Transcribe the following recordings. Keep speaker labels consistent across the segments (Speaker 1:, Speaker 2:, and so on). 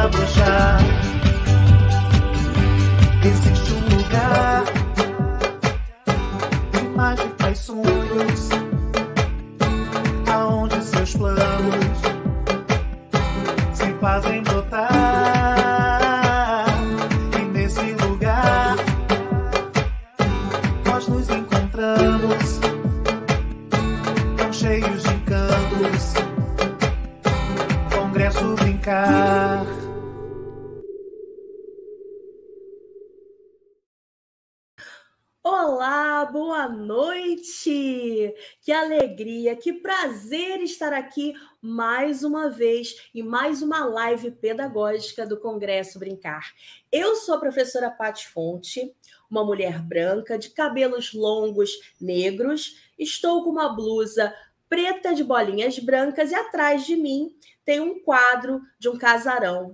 Speaker 1: desabrochar. Existe um lugar de mágica e sonhos, aonde seus planos se fazem brotar. E nesse lugar nós nos encontramos, tão cheios de encantos. Congresso Brincar.
Speaker 2: Olá, boa noite! Que alegria, que prazer estar aqui mais uma vez em mais uma live pedagógica do Congresso Brincar. Eu sou a professora Paty Fonte, uma mulher branca de cabelos longos negros. Estou com uma blusa preta de bolinhas brancas e atrás de mim tem um quadro de um casarão.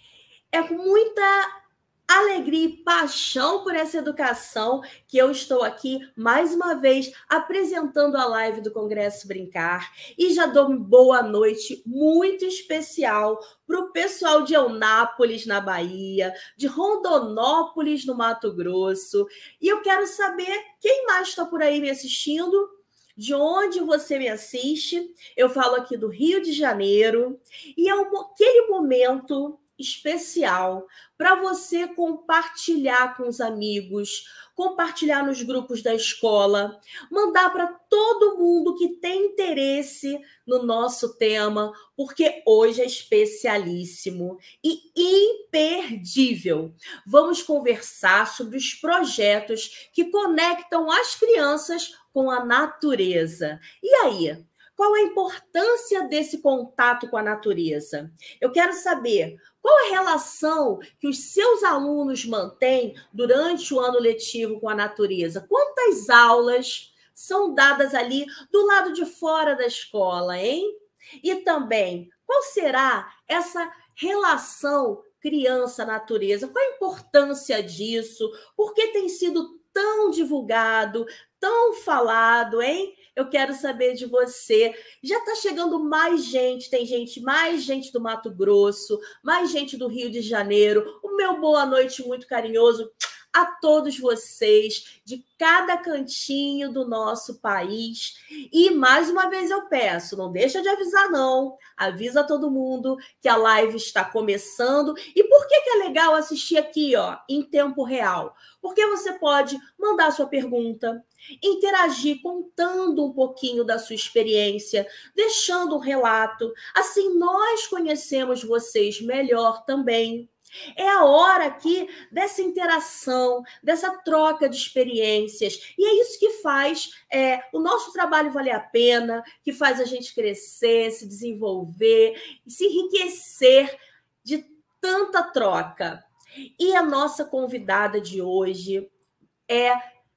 Speaker 2: É com muita alegria e paixão por essa educação que eu estou aqui mais uma vez apresentando a live do Congresso Brincar, e já dou uma boa noite muito especial para o pessoal de Eunápolis, na Bahia, de Rondonópolis, no Mato Grosso, e eu quero saber quem mais está por aí me assistindo, de onde você me assiste. Eu falo aqui do Rio de Janeiro, e é aquele momento especial para você compartilhar com os amigos, compartilhar nos grupos da escola, mandar para todo mundo que tem interesse no nosso tema, porque hoje é especialíssimo e imperdível. Vamos conversar sobre os projetos que conectam as crianças com a natureza. E aí, qual a importância desse contato com a natureza? Eu quero saber qual a relação que os seus alunos mantêm durante o ano letivo com a natureza. Quantas aulas são dadas ali do lado de fora da escola, hein? E também, qual será essa relação criança-natureza? Qual a importância disso? Por que tem sido tão divulgado, tão falado, hein? Eu quero saber de você. Já está chegando mais gente, mais gente do Mato Grosso, mais gente do Rio de Janeiro. O meu boa noite muito carinhoso a todos vocês, de cada cantinho do nosso país. E, mais uma vez, eu peço, não deixa de avisar, não. Avisa todo mundo que a live está começando. E por que é legal assistir aqui, ó, em tempo real? Porque você pode mandar sua pergunta, interagir contando um pouquinho da sua experiência, deixando um relato. Assim, nós conhecemos vocês melhor também. É a hora aqui dessa interação, dessa troca de experiências. E é isso que faz o nosso trabalho valer a pena, que faz a gente crescer, se desenvolver e se enriquecer de tanta troca. E a nossa convidada de hoje é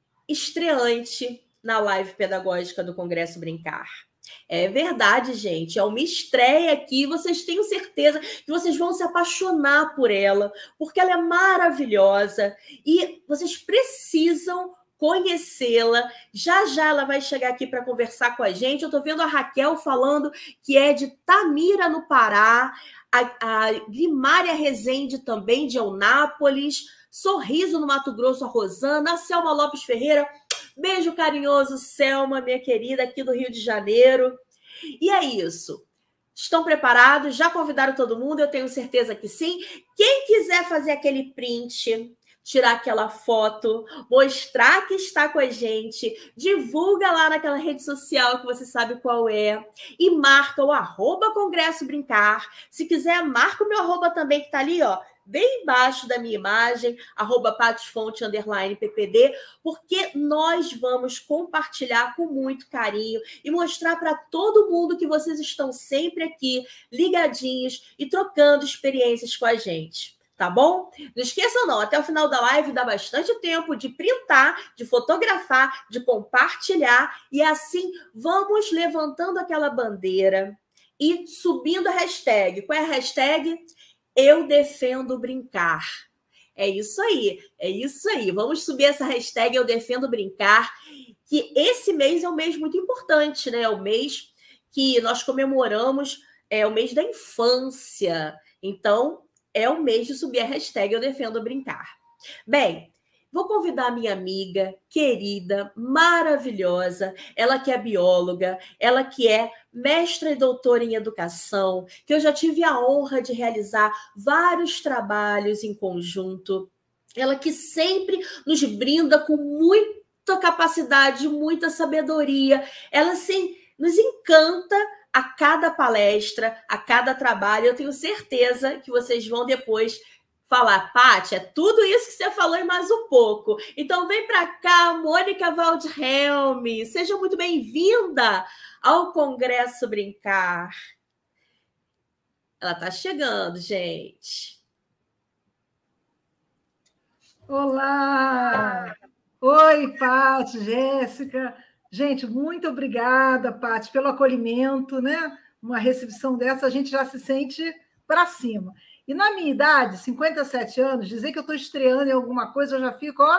Speaker 2: estreante na live pedagógica do Congresso Brincar. É verdade, gente, é uma estreia aqui, vocês tenham certeza que vocês vão se apaixonar por ela, porque ela é maravilhosa e vocês precisam conhecê-la. Já já ela vai chegar aqui para conversar com a gente. Eu estou vendo a Raquel falando que é de Tamira, no Pará, a Grimária Rezende também, de Eunápolis, Sorriso, no Mato Grosso, a Rosana, a Selma Lopes Ferreira. Beijo carinhoso, Selma, minha querida, aqui do Rio de Janeiro. E é isso. Estão preparados? Já convidaram todo mundo? Eu tenho certeza que sim. Quem quiser fazer aquele print, tirar aquela foto, mostrar que está com a gente, divulga lá naquela rede social que você sabe qual é e marca o @Congresso Brincar. Se quiser, marca o meu arroba também, que está ali, ó, bem embaixo da minha imagem, @PatyFonte_PPD, porque nós vamos compartilhar com muito carinho e mostrar para todo mundo que vocês estão sempre aqui, ligadinhos e trocando experiências com a gente. Tá bom? Não esqueçam não, até o final da live dá bastante tempo de printar, de fotografar, de compartilhar, e assim vamos levantando aquela bandeira e subindo a hashtag. Qual é a hashtag? Eu defendo brincar. É isso aí, é isso aí. Vamos subir essa hashtag Eu defendo brincar, que esse mês é um mês muito importante, né? É o mês que nós comemoramos, é o mês da infância. Então, é o mês de subir a hashtag Eu Defendo Brincar. Bem, vou convidar a minha amiga, querida, maravilhosa, ela que é bióloga, ela que é mestra e doutora em educação, que eu já tive a honra de realizar vários trabalhos em conjunto, ela que sempre nos brinda com muita capacidade, muita sabedoria, ela, assim, nos encanta a cada palestra, a cada trabalho. Eu tenho certeza que vocês vão depois falar, Paty, é tudo isso que você falou e mais um pouco. Então vem para cá, Mônica Waldhelm, seja muito bem-vinda ao Congresso Brincar. Ela está chegando, gente.
Speaker 3: Olá! Oi, Paty, Jéssica. Gente, muito obrigada, Paty, pelo acolhimento, né? Uma recepção dessa, a gente já se sente para cima. E na minha idade, 57 anos, dizer que eu estou estreando em alguma coisa, eu já fico, ó,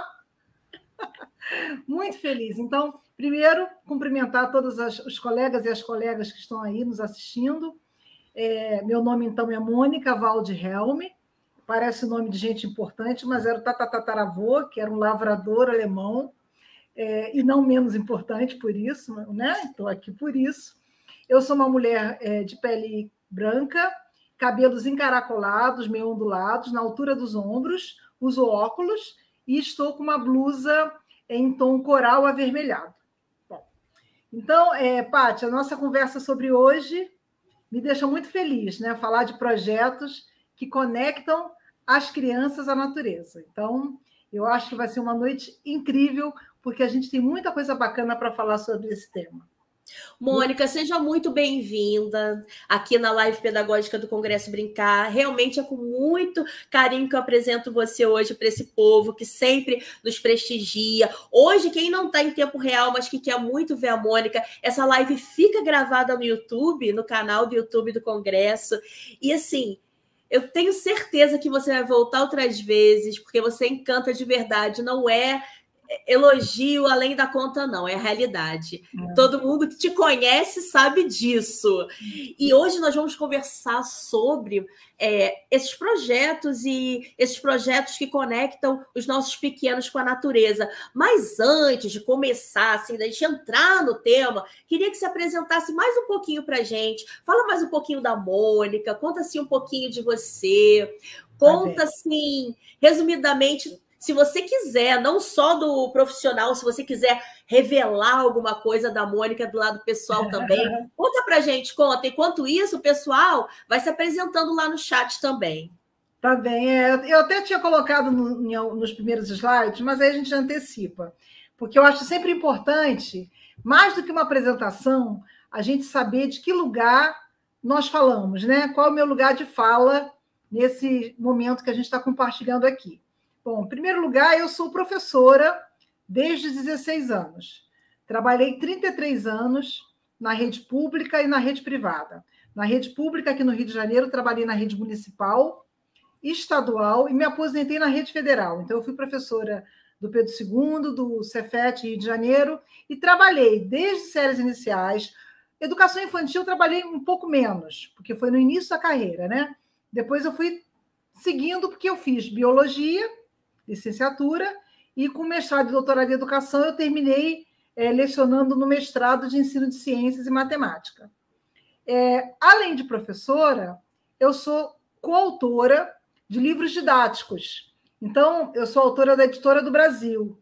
Speaker 3: muito feliz. Então, primeiro, cumprimentar todos os colegas e as colegas que estão aí nos assistindo. Meu nome, então, é Mônica Waldhelm. Parece nome de gente importante, mas era o tataravô, que era um lavrador alemão, e não menos importante por isso, né? Estou aqui por isso. Eu sou uma mulher de pele branca, cabelos encaracolados, meio ondulados, na altura dos ombros, uso óculos e estou com uma blusa em tom coral avermelhado. Bom, então, Paty, a nossa conversa sobre hoje me deixa muito feliz, né? Falar de projetos que conectam as crianças à natureza. Então, eu acho que vai ser uma noite incrível, porque a gente tem muita coisa bacana para falar sobre esse tema.
Speaker 2: Mônica, seja muito bem-vinda aqui na live pedagógica do Congresso Brincar. Realmente é com muito carinho que eu apresento você hoje para esse povo que sempre nos prestigia. Hoje, quem não está em tempo real, mas que quer muito ver a Mônica, essa live fica gravada no YouTube, no canal do YouTube do Congresso. E assim, eu tenho certeza que você vai voltar outras vezes, porque você encanta de verdade, não é elogio além da conta, não, é a realidade. Todo mundo que te conhece sabe disso. E hoje nós vamos conversar sobre esses projetos e esses projetos que conectam os nossos pequenos com a natureza. Mas antes de começar, assim, da gente entrar no tema, queria que você apresentasse mais um pouquinho para a gente. Fala mais um pouquinho da Mônica, conta assim um pouquinho de você, conta assim, resumidamente, se você quiser, não só do profissional, se você quiser revelar alguma coisa da Mônica do lado pessoal também, conta pra gente, conta. Enquanto isso, o pessoal vai se apresentando lá no chat também.
Speaker 3: Tá bem. Eu até tinha colocado nos primeiros slides, mas aí a gente antecipa. Porque eu acho sempre importante, mais do que uma apresentação, a gente saber de que lugar nós falamos, né? Qual é o meu lugar de fala nesse momento que a gente está compartilhando aqui. Bom, em primeiro lugar, eu sou professora desde os 16 anos. Trabalhei 33 anos na rede pública e na rede privada. Na rede pública, aqui no Rio de Janeiro, trabalhei na rede municipal, estadual e me aposentei na rede federal. Então, eu fui professora do Pedro II, do Cefet Rio de Janeiro, e trabalhei desde séries iniciais. Educação infantil, trabalhei um pouco menos, porque foi no início da carreira, né? Depois eu fui seguindo, porque eu fiz biologia, licenciatura, e com mestrado e doutorado em educação eu terminei lecionando no mestrado de ensino de ciências e matemática. Além de professora, eu sou coautora de livros didáticos. Então, eu sou autora da Editora do Brasil.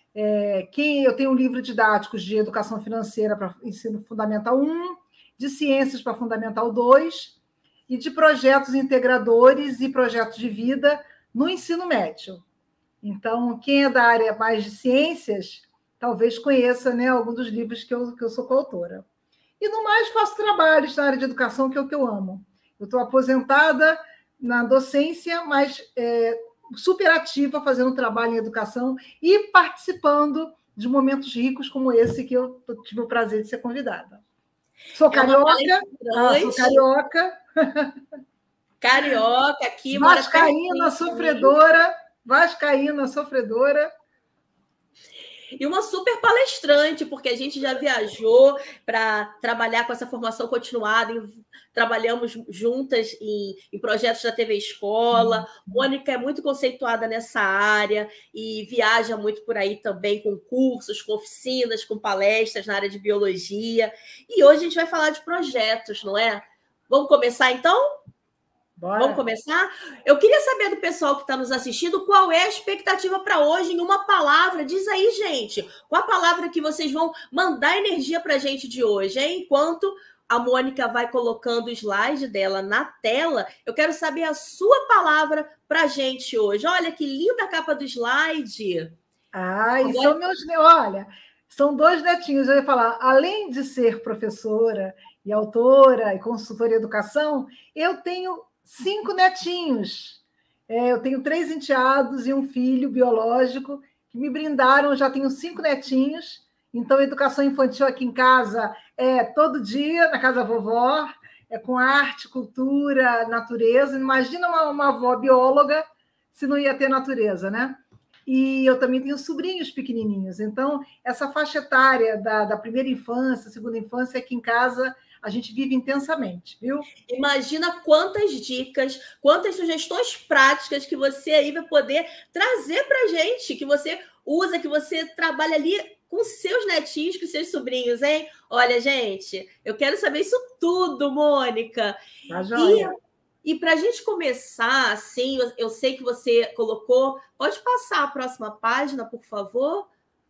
Speaker 3: Eu tenho um livro didático de educação financeira para ensino fundamental 1, de ciências para fundamental 2, e de projetos integradores e projetos de vida no ensino médio. Então, quem é da área mais de ciências, talvez conheça, né, algum dos livros que eu sou coautora. E, no mais, faço trabalhos na área de educação, que é o que eu amo. Eu estou aposentada na docência, mas super ativa, fazendo trabalho em educação e participando de momentos ricos como esse, que eu tive o prazer de ser convidada. Sou carioca. Sou carioca.
Speaker 2: Carioca, aqui.
Speaker 3: Vascaína, sofredora.
Speaker 2: E uma super palestrante, porque a gente já viajou para trabalhar com essa formação continuada, trabalhamos juntas em projetos da TV Escola. Mônica é muito conceituada nessa área e viaja muito por aí também com cursos, com oficinas, com palestras na área de biologia. E hoje a gente vai falar de projetos, não é? Vamos começar, então?
Speaker 3: Bora.
Speaker 2: Vamos começar? Eu queria saber do pessoal que está nos assistindo qual é a expectativa para hoje em uma palavra. Diz aí, gente, qual a palavra que vocês vão mandar energia para a gente de hoje, hein? Enquanto a Mônica vai colocando o slide dela na tela, eu quero saber a sua palavra para a gente hoje. Olha que linda a capa do slide.
Speaker 3: E são meus... Olha, são 2 netinhos. Eu ia falar, além de ser professora e autora e consultora em educação, eu tenho 5 netinhos. Eu tenho 3 enteados e um filho biológico que me brindaram. Já tenho 5 netinhos. Então, a educação infantil aqui em casa é todo dia, na casa da vovó, é com arte, cultura, natureza. Imagina uma avó bióloga se não ia ter natureza, né? E eu também tenho sobrinhos pequenininhos. Então, essa faixa etária da primeira infância, segunda infância, aqui em casa, a gente vive intensamente, viu?
Speaker 2: Imagina quantas dicas, quantas sugestões práticas que você aí vai poder trazer para a gente, que você usa, que você trabalha ali com seus netinhos, com seus sobrinhos, hein? Olha, gente, eu quero saber isso tudo, Mônica.
Speaker 3: Tá joia.
Speaker 2: E para a gente começar, assim, eu sei que você colocou... Pode passar a próxima página, por favor,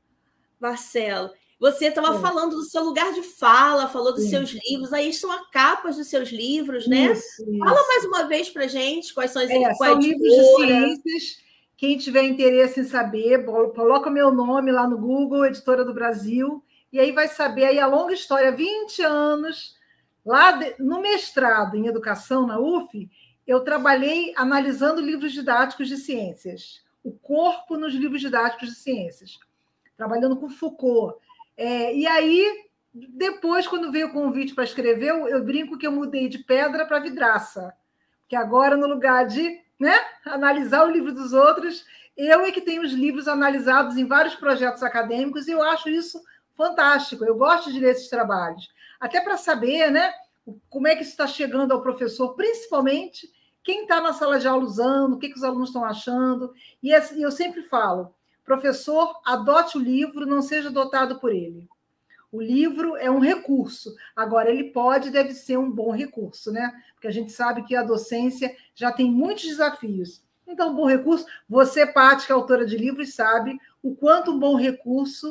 Speaker 2: Marcelo? Você estava falando do seu lugar de fala, falou dos seus livros, aí estão as capas dos seus livros, né?
Speaker 3: Isso.
Speaker 2: Fala mais uma vez para a gente quais são as
Speaker 3: são livros de ciências. Quem tiver interesse em saber, coloca o meu nome lá no Google, Editora do Brasil, e aí vai saber aí a longa história, 20 anos, lá no mestrado em educação na UF, eu trabalhei analisando livros didáticos de ciências, o corpo nos livros didáticos de ciências, trabalhando com Foucault. E aí, depois, quando veio o convite para escrever, eu brinco que eu mudei de pedra para vidraça, que agora, no lugar de analisar o livro dos outros, eu é que tenho os livros analisados em vários projetos acadêmicos, e eu acho isso fantástico. Eu gosto de ler esses trabalhos, até para saber, como é que isso está chegando ao professor, principalmente quem está na sala de aula usando, o que os alunos estão achando. E eu sempre falo, professor, adote o livro, não seja dotado por ele. O livro é um recurso. Agora, ele deve ser um bom recurso, né? Porque a gente sabe que a docência já tem muitos desafios. Então, um bom recurso, você, Paty, que é autora de livros, sabe o quanto um bom recurso,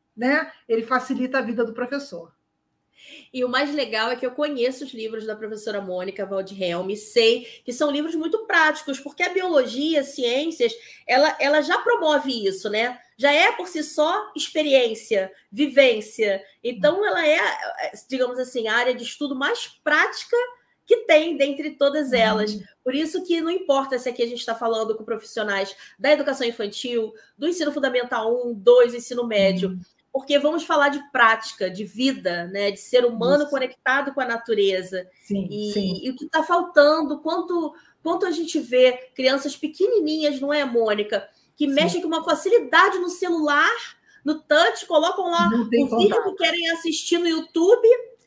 Speaker 3: ele facilita a vida do professor.
Speaker 2: E o mais legal é que eu conheço os livros da professora Mônica Waldhelm, sei que são livros muito práticos, porque a biologia, ciências, ela já promove isso, né? Já é por si só experiência, vivência. Então, ela é, digamos assim, a área de estudo mais prática que tem dentre todas elas. Por isso que não importa se aqui a gente está falando com profissionais da educação infantil, do ensino fundamental 1, 2, ensino médio, porque vamos falar de prática, de vida, de ser humano conectado com a natureza.
Speaker 3: Sim.
Speaker 2: E o que está faltando, quanto a gente vê crianças pequenininhas, não é, Mônica, que mexem com uma facilidade no celular, no touch, colocam lá o vídeo que querem assistir no YouTube,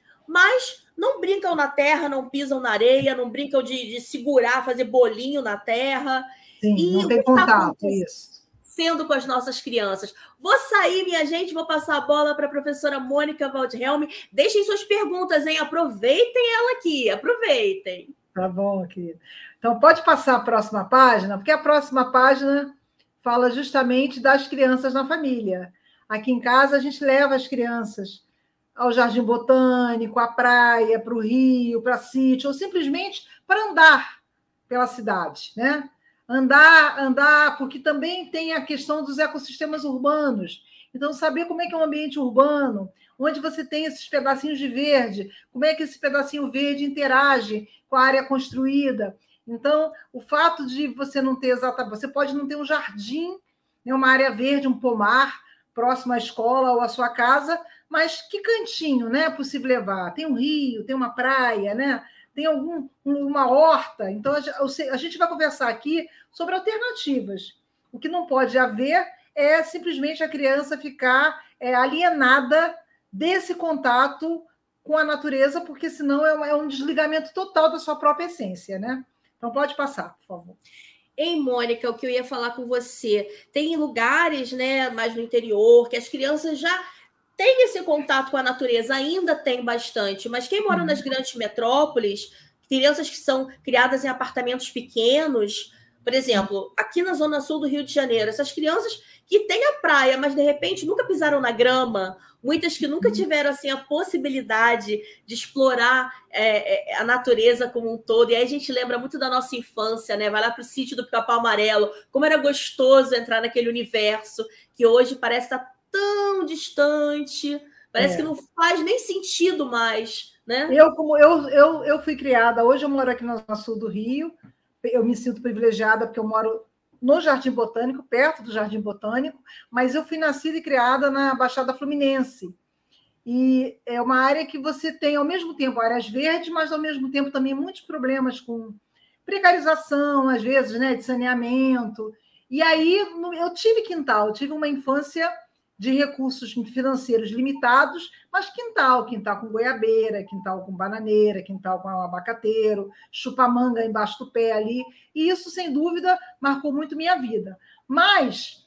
Speaker 2: mas não brincam na terra, não pisam na areia, não brincam de segurar, fazer bolinho na terra.
Speaker 3: Sim, não tem contato, isso.
Speaker 2: Sendo com as nossas crianças. Vou sair, minha gente, vou passar a bola para a professora Mônica Waldhelm. Deixem suas perguntas, hein? Aproveitem ela aqui, aproveitem.
Speaker 3: Tá bom, querida. Então, pode passar a próxima página, porque a próxima página fala justamente das crianças na família. Aqui em casa, a gente leva as crianças ao jardim botânico, à praia, para o rio, para sítio, ou simplesmente para andar pela cidade, né? Andar, porque também tem a questão dos ecossistemas urbanos. Então, saber como é que é um ambiente urbano, onde você tem esses pedacinhos de verde, como é que esse pedacinho verde interage com a área construída. Então, o fato de você não ter você pode não ter um jardim, uma área verde, um pomar, próximo à escola ou à sua casa, mas que cantinho, é possível levar? Tem um rio, tem uma praia, tem uma horta. Então, a gente vai conversar aqui sobre alternativas. O que não pode haver é simplesmente a criança ficar alienada desse contato com a natureza, porque senão é um desligamento total da sua própria essência, né? Então pode passar, por favor.
Speaker 2: Ei, Mônica, o que eu ia falar com você, tem lugares, né, mais no interior, que as crianças já têm esse contato com a natureza, ainda tem bastante, mas quem mora nas grandes metrópoles, crianças que são criadas em apartamentos pequenos, por exemplo, aqui na Zona Sul do Rio de Janeiro, essas crianças que têm a praia, mas de repente nunca pisaram na grama, muitas que nunca tiveram assim, a possibilidade de explorar a natureza como um todo. E aí a gente lembra muito da nossa infância, né? Vai lá para o sítio do Pica-Pau Amarelo, como era gostoso entrar naquele universo que hoje parece estar tão distante, parece que não faz nem sentido mais, né?
Speaker 3: Eu fui criada, hoje eu moro aqui na Zona Sul do Rio, eu me sinto privilegiada porque eu moro no Jardim Botânico, perto do Jardim Botânico, mas eu fui nascida e criada na Baixada Fluminense. E é uma área que você tem, ao mesmo tempo, áreas verdes, mas, ao mesmo tempo, também muitos problemas com precarização, às vezes, né, de saneamento. E aí eu tive quintal, eu tive uma infância de recursos financeiros limitados, mas quintal com goiabeira, quintal com bananeira, quintal com abacateiro, chupa-manga embaixo do pé ali, e isso, sem dúvida, marcou muito minha vida. Mas,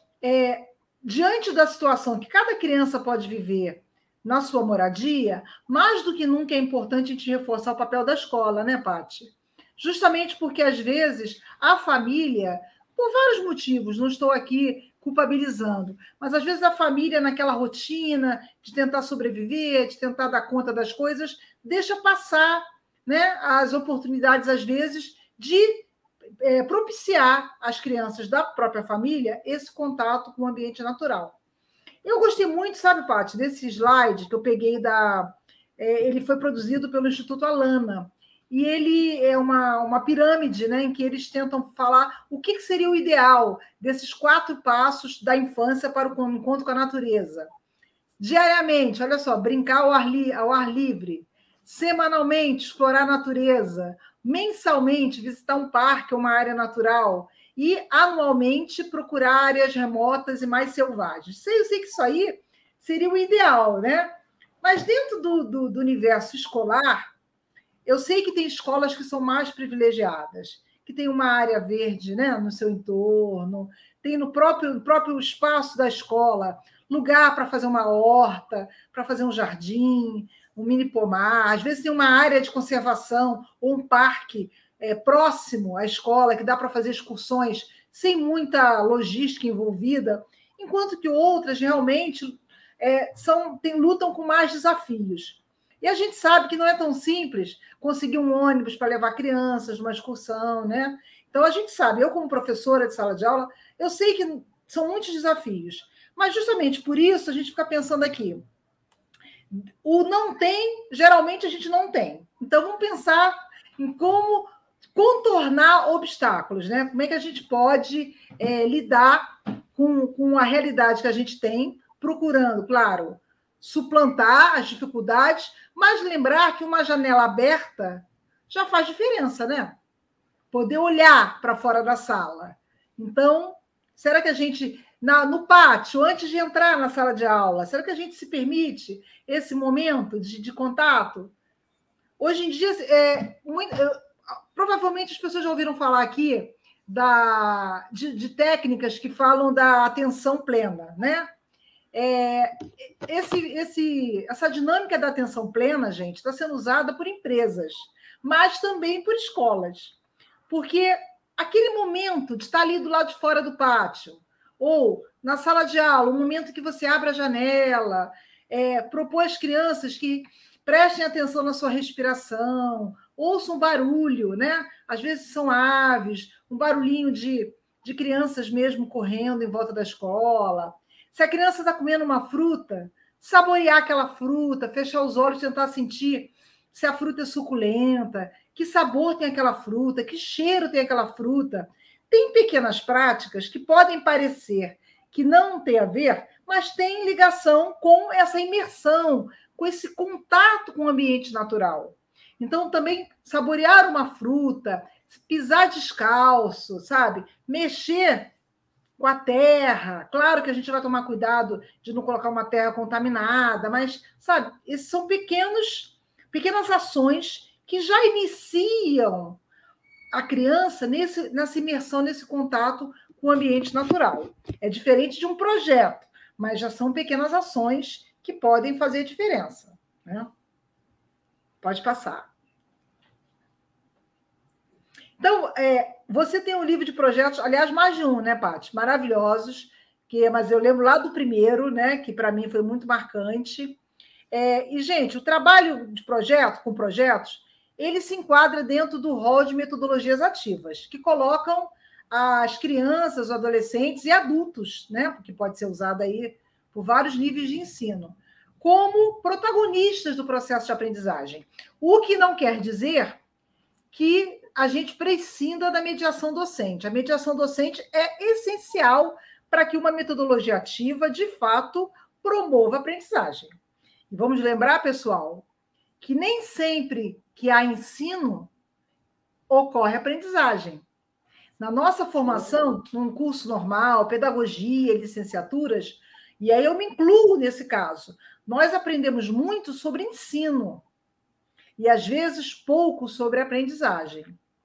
Speaker 3: diante da situação que cada criança pode viver na sua moradia, mais do que nunca é importante a gente reforçar o papel da escola, né, Paty? Justamente porque, às vezes, a família, por vários motivos, não estou aqui culpabilizando, mas às vezes a família, naquela rotina de tentar sobreviver, de tentar dar conta das coisas, deixa passar, né, as oportunidades, às vezes, de propiciar às crianças da própria família esse contato com o ambiente natural. Eu gostei muito, sabe, Paty, desse slide que eu peguei ele foi produzido pelo Instituto Alana. E ele é uma pirâmide, né, em que eles tentam falar o que seria o ideal desses 4 passos da infância para o encontro com a natureza. Diariamente, olha só, brincar ao ar livre. Semanalmente, explorar a natureza. Mensalmente, visitar um parque ou uma área natural. E, anualmente, procurar áreas remotas e mais selvagens. Eu sei que isso aí seria o ideal, né? Mas dentro do universo escolar, eu sei que tem escolas que são mais privilegiadas, que tem uma área verde, né, no seu entorno, tem no próprio espaço da escola lugar para fazer uma horta, para fazer um jardim, um mini pomar. Às vezes tem uma área de conservação ou um parque próximo à escola que dá para fazer excursões sem muita logística envolvida, enquanto que outras realmente lutam com mais desafios. E a gente sabe que não é tão simples conseguir um ônibus para levar crianças numa excursão, né? Então, a gente sabe, eu como professora de sala de aula, eu sei que são muitos desafios, mas justamente por isso a gente fica pensando aqui. O não tem, geralmente a gente não tem. Então, vamos pensar em como contornar obstáculos, né? Como é que a gente pode lidar com a realidade que a gente tem, procurando, claro, suplantar as dificuldades, mas lembrar que uma janela aberta já faz diferença, né? Poder olhar para fora da sala. Então, será que a gente, no pátio, antes de entrar na sala de aula, será que a gente se permite esse momento de contato? Hoje em dia, provavelmente as pessoas já ouviram falar aqui de técnicas que falam da atenção plena, né? Essa dinâmica da atenção plena, gente, está sendo usada por empresas, mas também por escolas. Porque aquele momento de estar ali do lado de fora do pátio, ou na sala de aula, o momento que você abre a janela, propõe às crianças que prestem atenção na sua respiração, ouçam barulho, né? Às vezes são aves, um barulhinho de crianças mesmo correndo em volta da escola. Se a criança está comendo uma fruta, saborear aquela fruta, fechar os olhos, tentar sentir se a fruta é suculenta, que sabor tem aquela fruta, que cheiro tem aquela fruta. Tem pequenas práticas que podem parecer que não tem a ver, mas tem ligação com essa imersão, com esse contato com o ambiente natural. Então, também saborear uma fruta, pisar descalço, sabe? Mexer com a terra. Claro que a gente vai tomar cuidado de não colocar uma terra contaminada, mas, sabe, esses são pequenas ações que já iniciam a criança nessa imersão, nesse contato com o ambiente natural. É diferente de um projeto, mas já são pequenas ações que podem fazer diferença, né? Pode passar. Então, você tem um livro de projetos, aliás, mais de um, né, Paty? Maravilhosos, mas eu lembro lá do primeiro, né, que para mim foi muito marcante. E, gente, o trabalho de projeto, com projetos, ele se enquadra dentro do rol de metodologias ativas, que colocam as crianças, os adolescentes e adultos, né, porque pode ser usado aí por vários níveis de ensino, como protagonistas do processo de aprendizagem. O que não quer dizer que a gente prescinda da mediação docente. A mediação docente é essencial para que uma metodologia ativa, de fato, promova a aprendizagem. E vamos lembrar, pessoal, que nem sempre que há ensino ocorre aprendizagem. Na nossa formação, num curso normal, pedagogia, licenciaturas, e aí eu me incluo nesse caso, nós aprendemos muito sobre ensino e, às vezes, pouco sobre aprendizagem.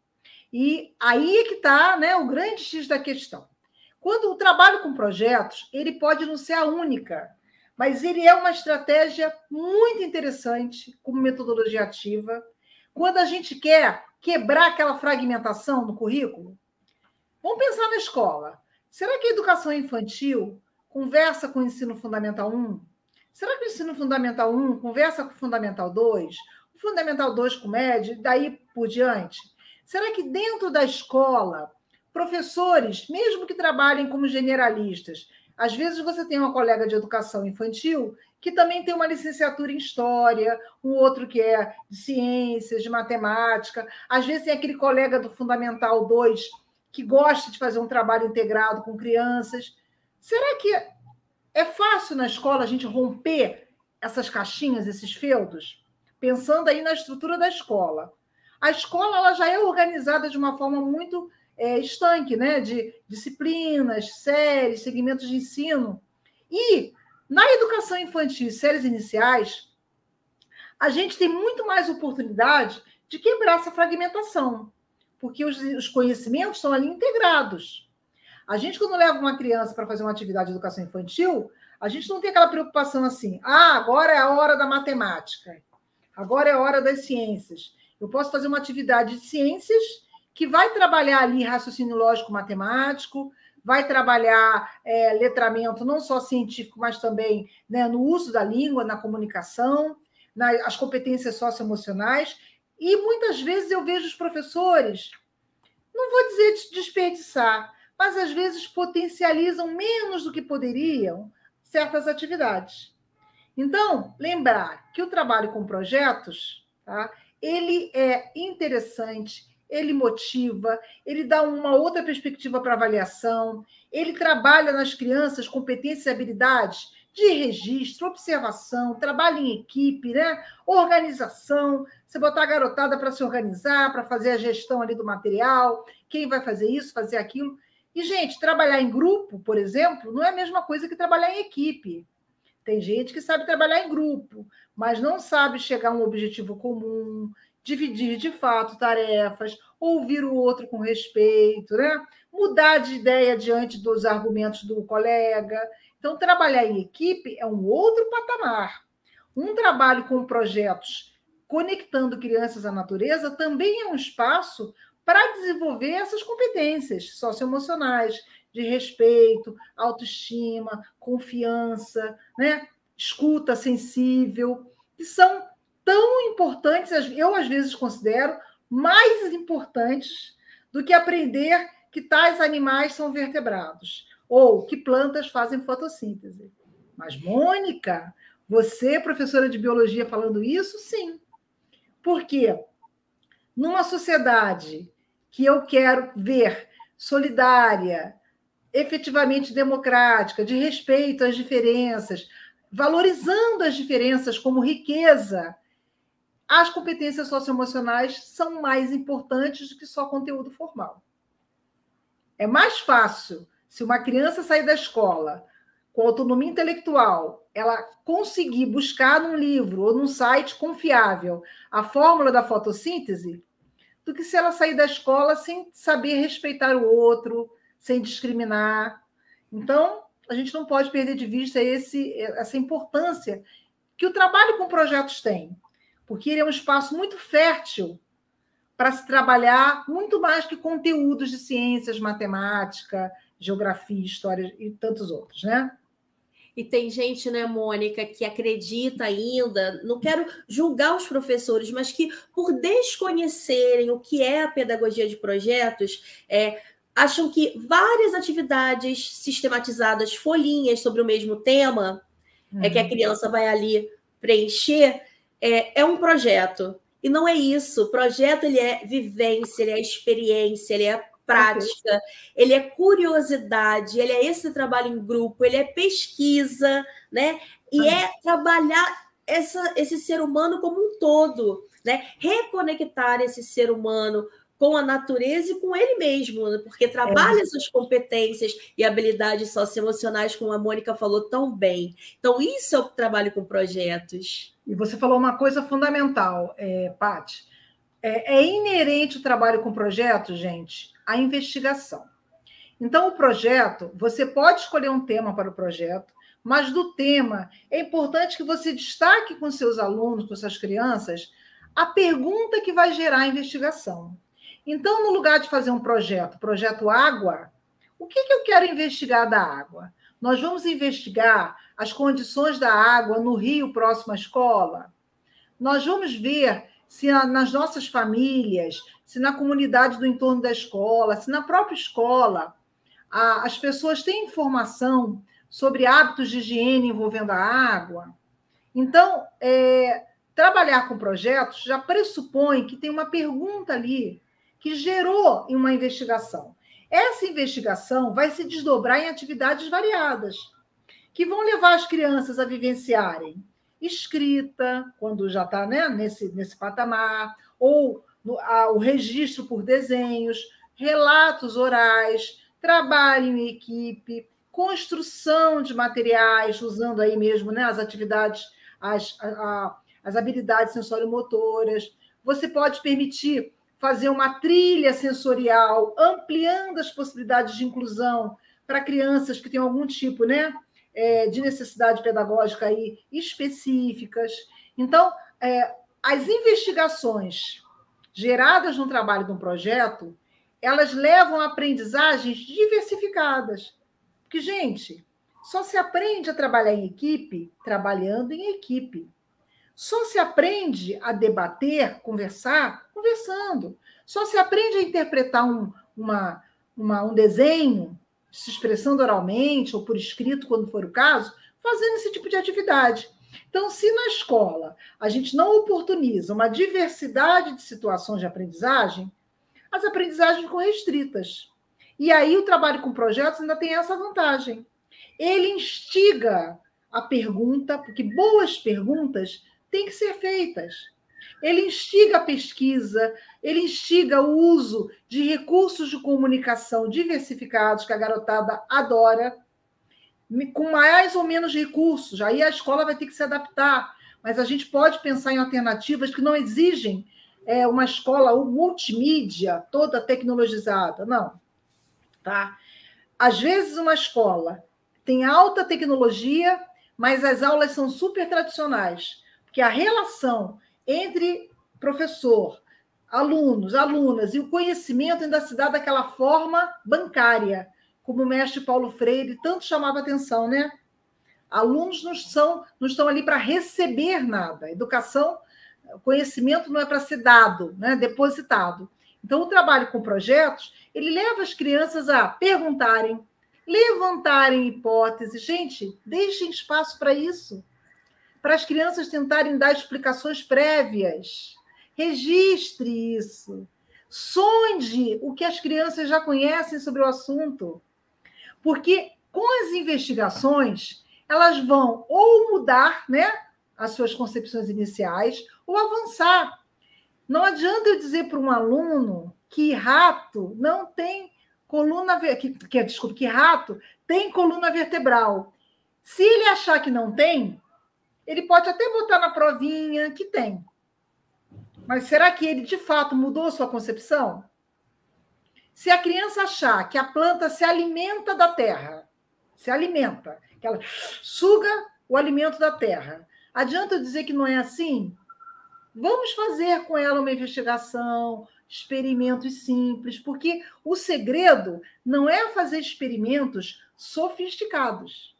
Speaker 3: E aí é que está, né, o grande X da questão. Quando o trabalho com projetos, ele pode não ser a única, mas ele é uma estratégia muito interessante como metodologia ativa, quando a gente quer quebrar aquela fragmentação no currículo. Vamos pensar na escola. Será que a educação infantil conversa com o ensino fundamental 1? Será que o ensino fundamental 1 conversa com o fundamental 2? O fundamental 2 com o médio, daí por diante? Será que dentro da escola, professores, mesmo que trabalhem como generalistas, às vezes você tem uma colega de educação infantil que também tem uma licenciatura em história, um outro que é de ciências, de matemática, às vezes tem aquele colega do fundamental 2 que gosta de fazer um trabalho integrado com crianças. Será que é fácil na escola a gente romper essas caixinhas, esses feudos? Pensando aí na estrutura da escola. A escola ela já é organizada de uma forma muito estanque, né? De disciplinas, séries, segmentos de ensino. E na educação infantil e séries iniciais, a gente tem muito mais oportunidade de quebrar essa fragmentação, porque os conhecimentos estão ali integrados. A gente, quando leva uma criança para fazer uma atividade de educação infantil, a gente não tem aquela preocupação assim, agora é a hora da matemática, agora é a hora das ciências. Eu posso fazer uma atividade de ciências que vai trabalhar ali raciocínio lógico-matemático, vai trabalhar letramento não só científico, mas também, né, no uso da língua, na comunicação, as competências socioemocionais. E muitas vezes eu vejo os professores, não vou dizer desperdiçar, mas às vezes potencializam menos do que poderiam certas atividades. Então, lembrar que o trabalho com projetos, tá, ele é interessante, ele motiva, ele dá uma outra perspectiva para avaliação, ele trabalha nas crianças competências e habilidades de registro, observação, trabalho em equipe, né? Organização, você botar a garotada para se organizar, para fazer a gestão ali do material, quem vai fazer isso, fazer aquilo. E, gente, trabalhar em grupo, por exemplo, não é a mesma coisa que trabalhar em equipe. Tem gente que sabe trabalhar em grupo, mas não sabe chegar a um objetivo comum, dividir de fato tarefas, ouvir o outro com respeito, né? Mudar de ideia diante dos argumentos do colega. Então, trabalhar em equipe é um outro patamar. Um trabalho com projetos conectando crianças à natureza também é um espaço para desenvolver essas competências socioemocionais, de respeito, autoestima, confiança, né? Escuta sensível, que são tão importantes, eu às vezes considero mais importantes do que aprender que tais animais são vertebrados ou que plantas fazem fotossíntese. Mas, Mônica, você, professora de biologia, falando isso? Sim. Por quê? Numa sociedade que eu quero ver solidária, efetivamente democrática, de respeito às diferenças, valorizando as diferenças como riqueza, as competências socioemocionais são mais importantes do que só conteúdo formal. É mais fácil Se uma criança sair da escola com autonomia intelectual, ela conseguir buscar num livro ou num site confiável a fórmula da fotossíntese, do que se ela sair da escola sem saber respeitar o outro, sem discriminar. Então, a gente não pode perder de vista essa importância que o trabalho com projetos tem, porque ele é um espaço muito fértil para se trabalhar muito mais que conteúdos de ciências, matemática, geografia, história e tantos outros, né?
Speaker 2: E tem gente, né, Mônica, que acredita ainda, não quero julgar os professores, mas que por desconhecerem o que é a pedagogia de projetos, acham que várias atividades sistematizadas, folhinhas sobre o mesmo tema, que a criança vai ali preencher, é um projeto. E não é isso. O projeto, ele é vivência, ele é experiência, ele é prática, ele é curiosidade, ele é esse trabalho em grupo, ele é pesquisa, né? E é trabalhar esse ser humano como um todo, né? Reconectar esse ser humano com a natureza e com ele mesmo, né? Porque trabalha essas competências e habilidades socioemocionais, como a Mônica falou tão bem. Então, isso é o trabalho com projetos.
Speaker 3: E você falou uma coisa fundamental, Paty. É inerente o trabalho com projetos, gente, a investigação. Então, o projeto, você pode escolher um tema para o projeto, mas do tema é importante que você destaque com seus alunos, com suas crianças, a pergunta que vai gerar a investigação. Então, no lugar de fazer um projeto água, o que eu quero investigar da água? Nós vamos investigar as condições da água no rio próximo à escola? Nós vamos ver se nas nossas famílias, se na comunidade do entorno da escola, se na própria escola, as pessoas têm informação sobre hábitos de higiene envolvendo a água. Então, trabalhar com projetos já pressupõe que tem uma pergunta ali que gerou em uma investigação. Essa investigação vai se desdobrar em atividades variadas, que vão levar as crianças a vivenciarem escrita, quando já está, né, nesse patamar, ou o registro por desenhos, relatos orais, trabalho em equipe, construção de materiais, usando aí mesmo, né, as atividades, as habilidades sensoriomotoras. Você pode permitir fazer uma trilha sensorial, ampliando as possibilidades de inclusão para crianças que têm algum tipo, né, de necessidade pedagógica aí específicas. Então, as investigações geradas no trabalho de um projeto, elas levam a aprendizagens diversificadas. Porque, gente, só se aprende a trabalhar em equipe trabalhando em equipe. Só se aprende a debater, conversar, conversando. Só se aprende a interpretar um desenho, se expressando oralmente ou por escrito, quando for o caso, fazendo esse tipo de atividade. Então, se na escola a gente não oportuniza uma diversidade de situações de aprendizagem, as aprendizagens ficam restritas. E aí o trabalho com projetos ainda tem essa vantagem. Ele instiga a pergunta, porque boas perguntas têm que ser feitas. Ele instiga a pesquisa, ele instiga o uso de recursos de comunicação diversificados, que a garotada adora, com mais ou menos recursos. Aí a escola vai ter que se adaptar, mas a gente pode pensar em alternativas que não exigem uma escola multimídia toda tecnologizada, não. Tá? Às vezes uma escola tem alta tecnologia, mas as aulas são super tradicionais, porque a relação entre professor, alunos, alunas e o conhecimento ainda se dá daquela forma bancária, como o mestre Paulo Freire tanto chamava atenção, né? Alunos não estão ali para receber nada. Educação, conhecimento não é para ser dado, né? Depositado. Então, o trabalho com projetos, ele leva as crianças a perguntarem, levantarem hipóteses. Gente, deixem espaço para isso. Para as crianças tentarem dar explicações prévias. Registre isso. Sonde o que as crianças já conhecem sobre o assunto. Porque com as investigações, elas vão ou mudar, né, as suas concepções iniciais ou avançar. Não adianta eu dizer para um aluno que rato não tem que rato tem coluna vertebral. Se ele achar que não tem, ele pode até botar na provinha que tem. Mas será que ele, de fato, mudou sua concepção? Se a criança achar que a planta se alimenta da terra, que ela suga o alimento da terra, adianta eu dizer que não é assim? Vamos fazer com ela uma investigação, experimentos simples, porque o segredo não é fazer experimentos sofisticados.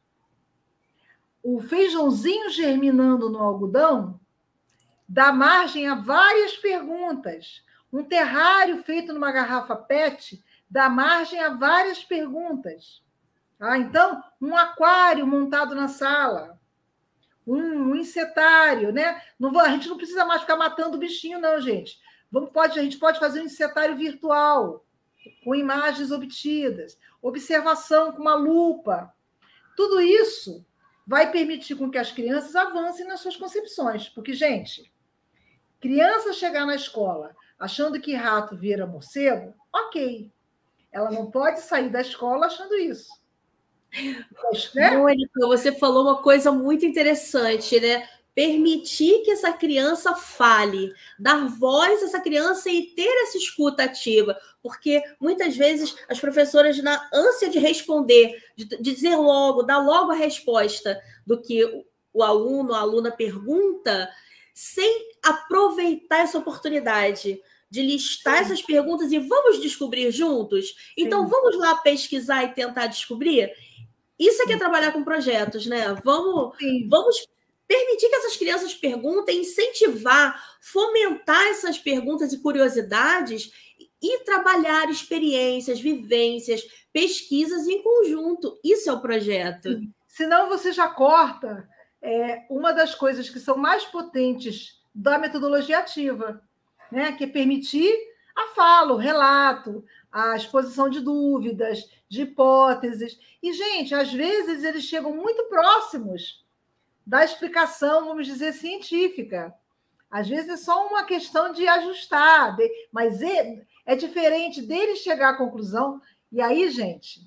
Speaker 3: O feijãozinho germinando no algodão dá margem a várias perguntas. Um terrário feito numa garrafa PET dá margem a várias perguntas. Então, um aquário montado na sala, um insetário, né? A gente não precisa mais ficar matando o bichinho, não, gente. A gente pode fazer um insetário virtual, com imagens obtidas, observação com uma lupa. Tudo isso vai permitir com que as crianças avancem nas suas concepções. Porque, gente, criança chegar na escola achando que rato vira morcego, ok. Ela não pode sair da escola achando isso. Mas, né?
Speaker 2: Mônica, você falou uma coisa muito interessante, né? Permitir que essa criança fale, dar voz a essa criança e ter essa escuta ativa, porque muitas vezes as professoras, na ânsia de responder, de dizer logo, dar logo a resposta do que o aluno, a aluna pergunta, sem aproveitar essa oportunidade de listar essas perguntas e vamos descobrir juntos? Então, vamos lá pesquisar e tentar descobrir? Isso é que é trabalhar com projetos, né? Vamos permitir que essas crianças perguntem, incentivar, fomentar essas perguntas e curiosidades e trabalhar experiências, vivências, pesquisas em conjunto. Isso é o projeto.
Speaker 3: Senão você já corta uma das coisas que são mais potentes da metodologia ativa, né? Que é permitir a fala, o relato, a exposição de dúvidas, de hipóteses. E, gente, às vezes eles chegam muito próximos da explicação, vamos dizer, científica. Às vezes é só uma questão de ajustar, mas é diferente dele chegar à conclusão. E aí, gente,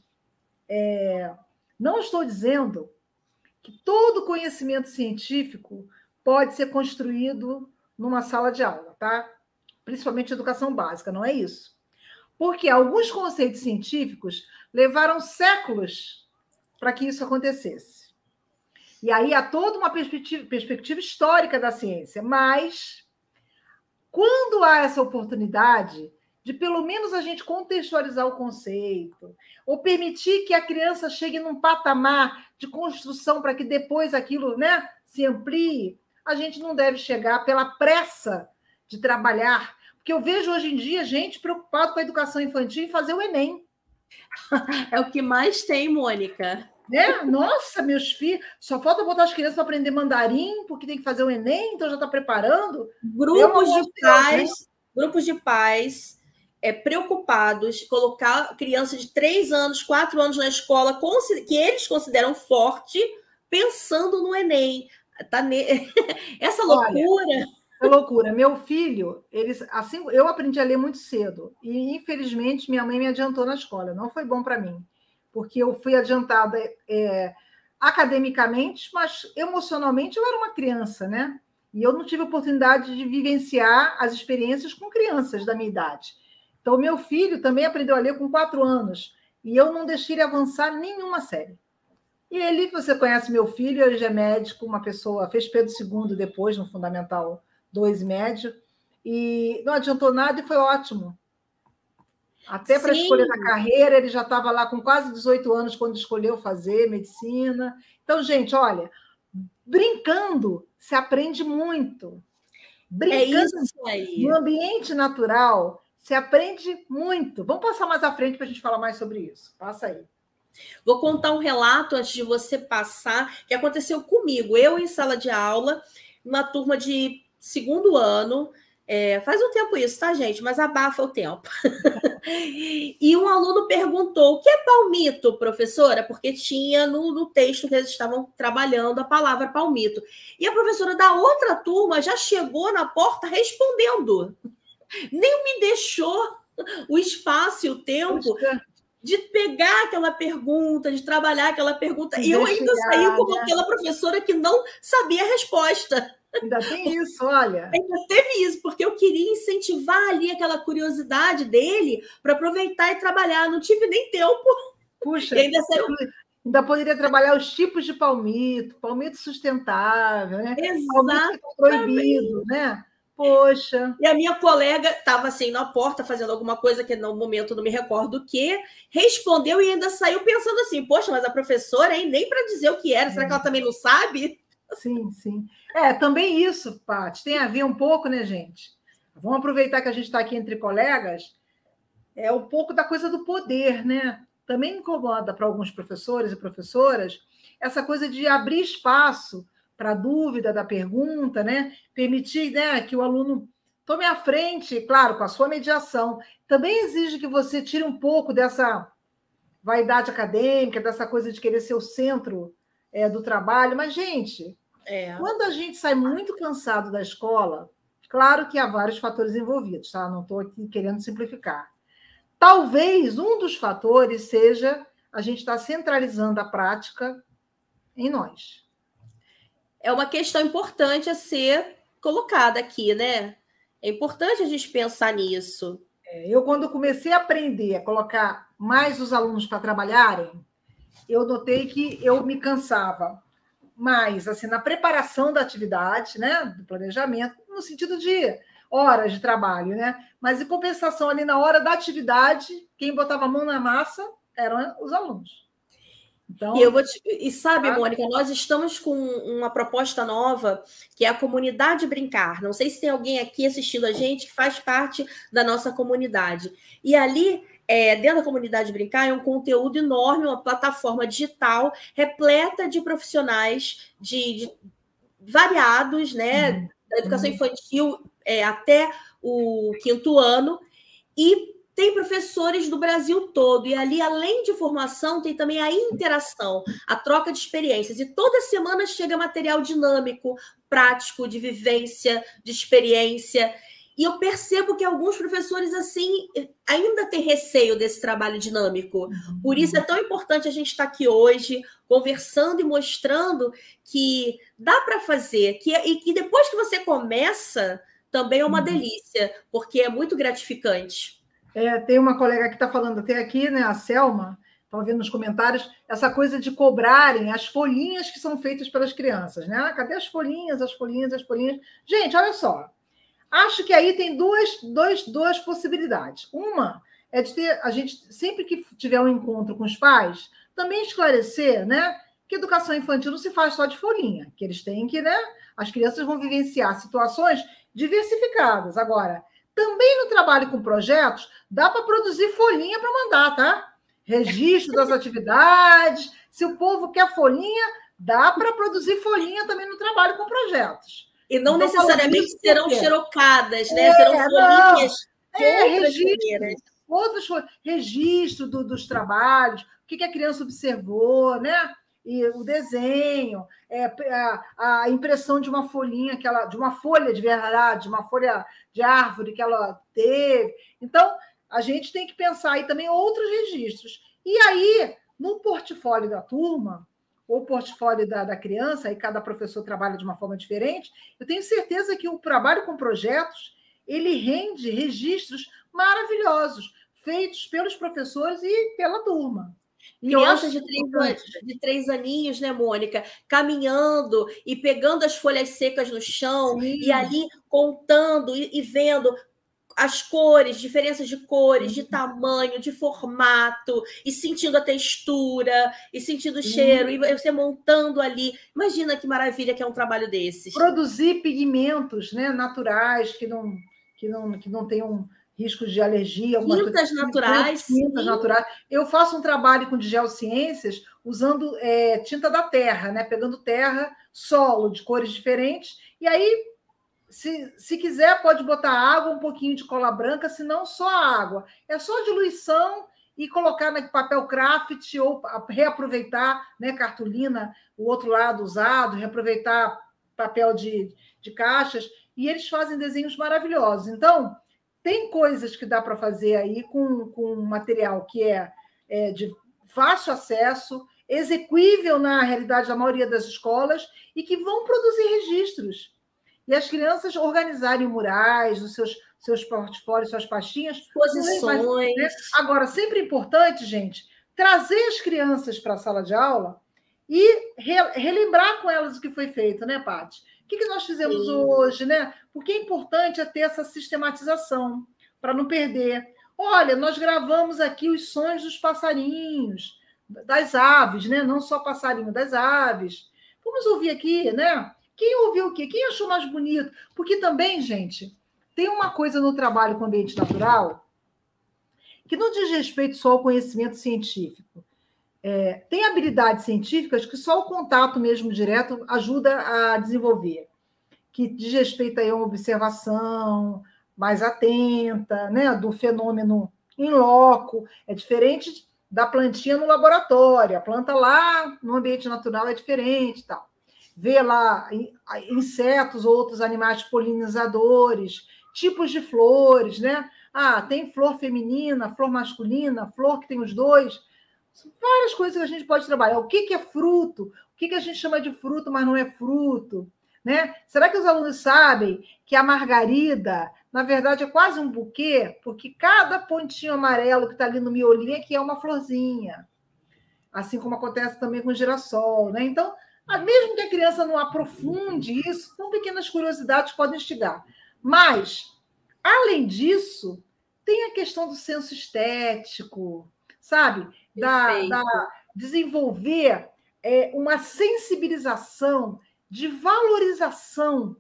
Speaker 3: não estou dizendo que todo conhecimento científico pode ser construído numa sala de aula, tá? Principalmente educação básica, não é isso. Porque alguns conceitos científicos levaram séculos para que isso acontecesse. E aí há toda uma perspectiva histórica da ciência, mas quando há essa oportunidade de pelo menos a gente contextualizar o conceito, ou permitir que a criança chegue num patamar de construção para que depois aquilo, né, se amplie, a gente não deve chegar pela pressa de trabalhar, porque eu vejo hoje em dia gente preocupada com a educação infantil e fazer o Enem.
Speaker 2: É o que mais tem, Mônica.
Speaker 3: Nossa, meus filhos, só falta botar as crianças para aprender mandarim, porque tem que fazer o Enem, então já está preparando.
Speaker 2: Grupos de pais preocupados, colocar criança de 3 anos, 4 anos na escola, que eles consideram forte, pensando no Enem. Essa loucura...
Speaker 3: Olha, é loucura. Meu filho, assim, eu aprendi a ler muito cedo, e infelizmente minha mãe me adiantou na escola. Não foi bom para mim, porque eu fui adiantada academicamente, mas emocionalmente eu era uma criança, né? E eu não tive oportunidade de vivenciar as experiências com crianças da minha idade. Então, meu filho também aprendeu a ler com 4 anos, e eu não deixei ele avançar nenhuma série. E ele, você conhece meu filho, ele já é médico, uma pessoa, fez Pedro II depois, no Fundamental 2 médio, e não adiantou nada e foi ótimo. Até para escolher a carreira, ele já estava lá com quase 18 anos quando escolheu fazer medicina. Então, gente, olha, brincando se aprende muito. Brincando no ambiente natural se aprende muito. Vamos passar mais à frente para a gente falar mais sobre isso. Passa aí.
Speaker 2: Vou contar um relato antes de você passar, que aconteceu comigo. Eu em sala de aula, numa turma de 2º ano, faz um tempo isso, tá, gente? Mas abafa o tempo. E um aluno perguntou: o que é palmito, professora? Porque tinha no texto que eles estavam trabalhando a palavra palmito. E a professora da outra turma já chegou na porta respondendo. Nem me deixou o espaço e o tempo de pegar aquela pergunta, de trabalhar aquela pergunta. E eu ainda saí como aquela professora que não sabia a resposta.
Speaker 3: Ainda tem isso, olha.
Speaker 2: Ainda teve isso, porque eu queria incentivar ali aquela curiosidade dele para aproveitar e trabalhar. Não tive nem tempo.
Speaker 3: Puxa,
Speaker 2: ainda
Speaker 3: poderia trabalhar os tipos de palmito sustentável, né?
Speaker 2: Exatamente.
Speaker 3: Proibido, né? Poxa.
Speaker 2: E a minha colega estava assim na porta fazendo alguma coisa que no momento não me recordo o que, respondeu e ainda saiu pensando assim, poxa, mas a professora, hein, nem para dizer o que era, será que ela também não sabe?
Speaker 3: Sim, sim. Também isso, Paty, tem a ver um pouco, né, gente? Vamos aproveitar que a gente está aqui entre colegas, um pouco da coisa do poder, né? Também incomoda para alguns professores e professoras essa coisa de abrir espaço para a dúvida da pergunta, né? Permitir, né, que o aluno tome a frente, claro, com a sua mediação. Também exige que você tire um pouco dessa vaidade acadêmica, dessa coisa de querer ser o centro do trabalho. Mas, gente, quando a gente sai muito cansado da escola, claro que há vários fatores envolvidos, tá? Não estou aqui querendo simplificar. Talvez um dos fatores seja a gente estar centralizando a prática em nós.
Speaker 2: É uma questão importante a ser colocada aqui, né? É importante a gente pensar nisso.
Speaker 3: Eu, quando comecei a aprender a colocar mais os alunos para trabalharem, eu notei que eu me cansava mais assim, na preparação da atividade, né? Do planejamento, no sentido de horas de trabalho, né? Mas, em compensação, ali na hora da atividade, quem botava a mão na massa eram os alunos. Então,
Speaker 2: e sabe, Mônica, nós estamos com uma proposta nova, que é a Comunidade Brincar. Não sei se tem alguém aqui assistindo a gente que faz parte da nossa comunidade. E ali, dentro da Comunidade Brincar, é um conteúdo enorme, uma plataforma digital repleta de profissionais de variados, né? Da educação infantil até o 5º ano, e tem professores do Brasil todo, e ali, além de formação, tem também a interação, a troca de experiências, e toda semana chega material dinâmico, prático, de vivência, de experiência, e eu percebo que alguns professores, assim, ainda têm receio desse trabalho dinâmico. Por isso é tão importante a gente estar aqui hoje, conversando e mostrando que dá para fazer, e que depois que você começa, também é uma delícia, porque é muito gratificante.
Speaker 3: Tem uma colega que está falando até aqui, né, a Selma, estava vendo nos comentários, essa coisa de cobrarem as folhinhas que são feitas pelas crianças, né? Cadê as folhinhas, as folhinhas, as folhinhas? Gente, olha só, acho que aí tem duas possibilidades. Uma é de ter, a gente, sempre que tiver um encontro com os pais, também esclarecer, né, que educação infantil não se faz só de folhinha, que eles têm que, né, as crianças vão vivenciar situações diversificadas. Agora, também no trabalho com projetos, dá para produzir folhinha para mandar, tá? Registro das atividades. Se o povo quer folhinha, dá para produzir folhinha também no trabalho com projetos.
Speaker 2: E não então, necessariamente serão xerocadas, né? Serão folhinhas de outras maneiras.
Speaker 3: Registro dos trabalhos, o que a criança observou, né? E o desenho, a impressão de uma folhinha, de uma folha de verdade, de uma folha de árvore que ela teve. Então, a gente tem que pensar aí também outros registros. E aí, no portfólio da turma, ou portfólio da criança, aí cada professor trabalha de uma forma diferente, eu tenho certeza que o trabalho com projetos, ele rende registros maravilhosos, feitos pelos professores e pela turma.
Speaker 2: Crianças de 3 aninhos, né, Mônica? Caminhando e pegando as folhas secas no chão. Sim. E ali contando e vendo as cores, diferenças de cores, de tamanho, de formato, e sentindo a textura, e sentindo o cheiro, e você montando ali. Imagina que maravilha que é um trabalho desses.
Speaker 3: Produzir pigmentos, né, naturais, que não tenham riscos de alergia.
Speaker 2: Tintas naturais.
Speaker 3: Tintas naturais. Eu faço um trabalho com geociências usando tinta da terra, né? Pegando terra, solo, de cores diferentes. E aí, se quiser, pode botar água, um pouquinho de cola branca, se não, só água. É só diluição e colocar no papel craft ou reaproveitar, né, cartolina, o outro lado usado, reaproveitar papel de caixas. E eles fazem desenhos maravilhosos. Então, tem coisas que dá para fazer aí com material que é de fácil acesso, execuível na realidade da maioria das escolas e que vão produzir registros. E as crianças organizarem murais, os seus portfólios, suas pastinhas.
Speaker 2: Exposições.
Speaker 3: Né? Agora, sempre importante, gente, trazer as crianças para a sala de aula e relembrar com elas o que foi feito, né, Paty? O que nós fizemos hoje, né? Porque é importante ter essa sistematização, para não perder. Olha, nós gravamos aqui os sons dos passarinhos, das aves, né? Não só passarinho, das aves. Vamos ouvir aqui, né? Quem ouviu o quê? Quem achou mais bonito? Porque também, gente, tem uma coisa no trabalho com o ambiente natural que não diz respeito só ao conhecimento científico. Tem habilidades científicas que só o contato mesmo direto ajuda a desenvolver, que diz respeito aí a uma observação mais atenta, né, do fenômeno em loco. É diferente da plantinha no laboratório. A planta lá no ambiente natural é diferente, tal. Ver lá insetos, outros animais polinizadores, tipos de flores, né? Tem flor feminina, flor masculina, flor que tem os dois. Várias coisas que a gente pode trabalhar. O que é fruto? O que a gente chama de fruto, mas não é fruto? Né? Será que os alunos sabem que a margarida, na verdade, é quase um buquê? Porque cada pontinho amarelo que está ali no miolinho é que é uma florzinha. Assim como acontece também com o girassol. Né? Então, mesmo que a criança não aprofunde isso, são pequenas curiosidades que podem instigar. Mas, além disso, tem a questão do senso estético, sabe? Da desenvolver uma sensibilização de valorização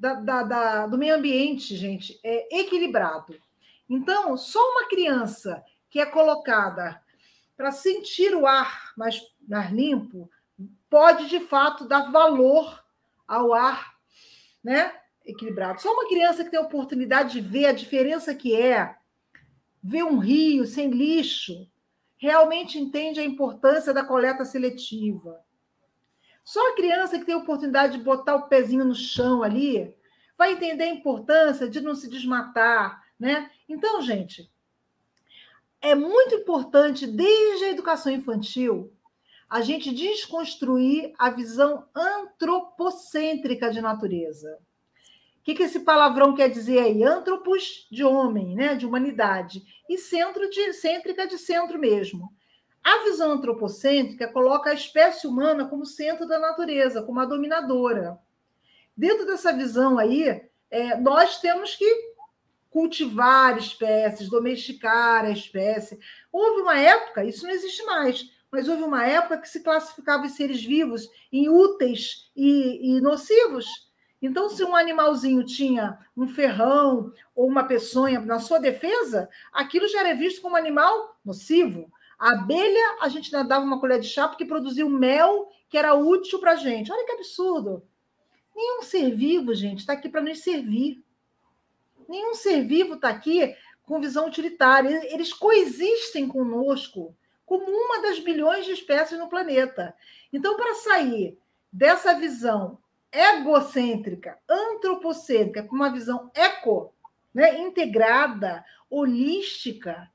Speaker 3: do meio ambiente, gente, equilibrado. Então, só uma criança que é colocada para sentir o ar mais limpo pode, de fato, dar valor ao ar, né, equilibrado. Só uma criança que tem a oportunidade de ver a diferença que ver um rio sem lixo, realmente entende a importância da coleta seletiva. Só a criança que tem a oportunidade de botar o pezinho no chão ali vai entender a importância de não se desmatar, né? Então, gente, é muito importante, desde a educação infantil, a gente desconstruir a visão antropocêntrica de natureza. O que esse palavrão quer dizer aí? Antropos de homem, né? De humanidade. E cêntrica de centro mesmo. A visão antropocêntrica coloca a espécie humana como centro da natureza, como a dominadora. Dentro dessa visão aí, nós temos que cultivar espécies, domesticar a espécie. Houve uma época, isso não existe mais, mas houve uma época que se classificava os seres vivos em úteis e nocivos. Então, se um animalzinho tinha um ferrão ou uma peçonha na sua defesa, aquilo já era visto como animal nocivo. A abelha, a gente dava uma colher de chá porque produzia um mel que era útil para a gente. Olha que absurdo. Nenhum ser vivo, gente, está aqui para nos servir. Nenhum ser vivo está aqui com visão utilitária. Eles coexistem conosco como uma das bilhões de espécies no planeta. Então, para sair dessa visão egocêntrica, antropocêntrica, com uma visão né, integrada, holística,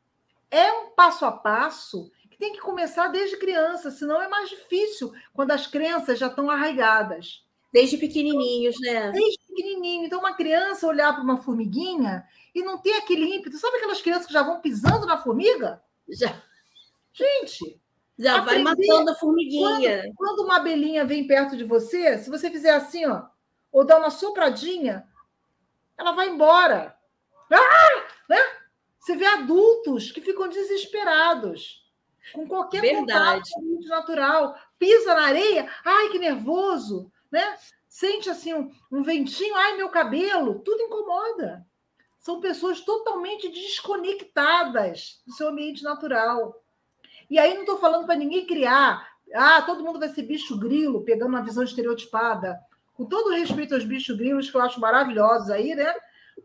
Speaker 3: é um passo a passo que tem que começar desde criança, senão é mais difícil quando as crenças já estão arraigadas.
Speaker 2: Desde pequenininhos, né?
Speaker 3: Desde pequenininho. Então, uma criança olhar para uma formiguinha e não ter aquele ímpeto. Sabe aquelas crianças que já vão pisando na formiga?
Speaker 2: Já.
Speaker 3: Gente...
Speaker 2: Já vai matando a formiguinha.
Speaker 3: Quando uma abelhinha vem perto de você, se você fizer assim, ó, ou dar uma sopradinha, ela vai embora. Né? Você vê adultos que ficam desesperados com qualquer contato natural. Pisa na areia, ai, que nervoso. Né? Sente assim um ventinho, ai, meu cabelo. Tudo incomoda. São pessoas totalmente desconectadas do seu ambiente natural. E aí não estou falando para ninguém criar. Todo mundo vai ser bicho grilo, pegando uma visão estereotipada. Com todo respeito aos bichos grilos, que eu acho maravilhosos aí, né?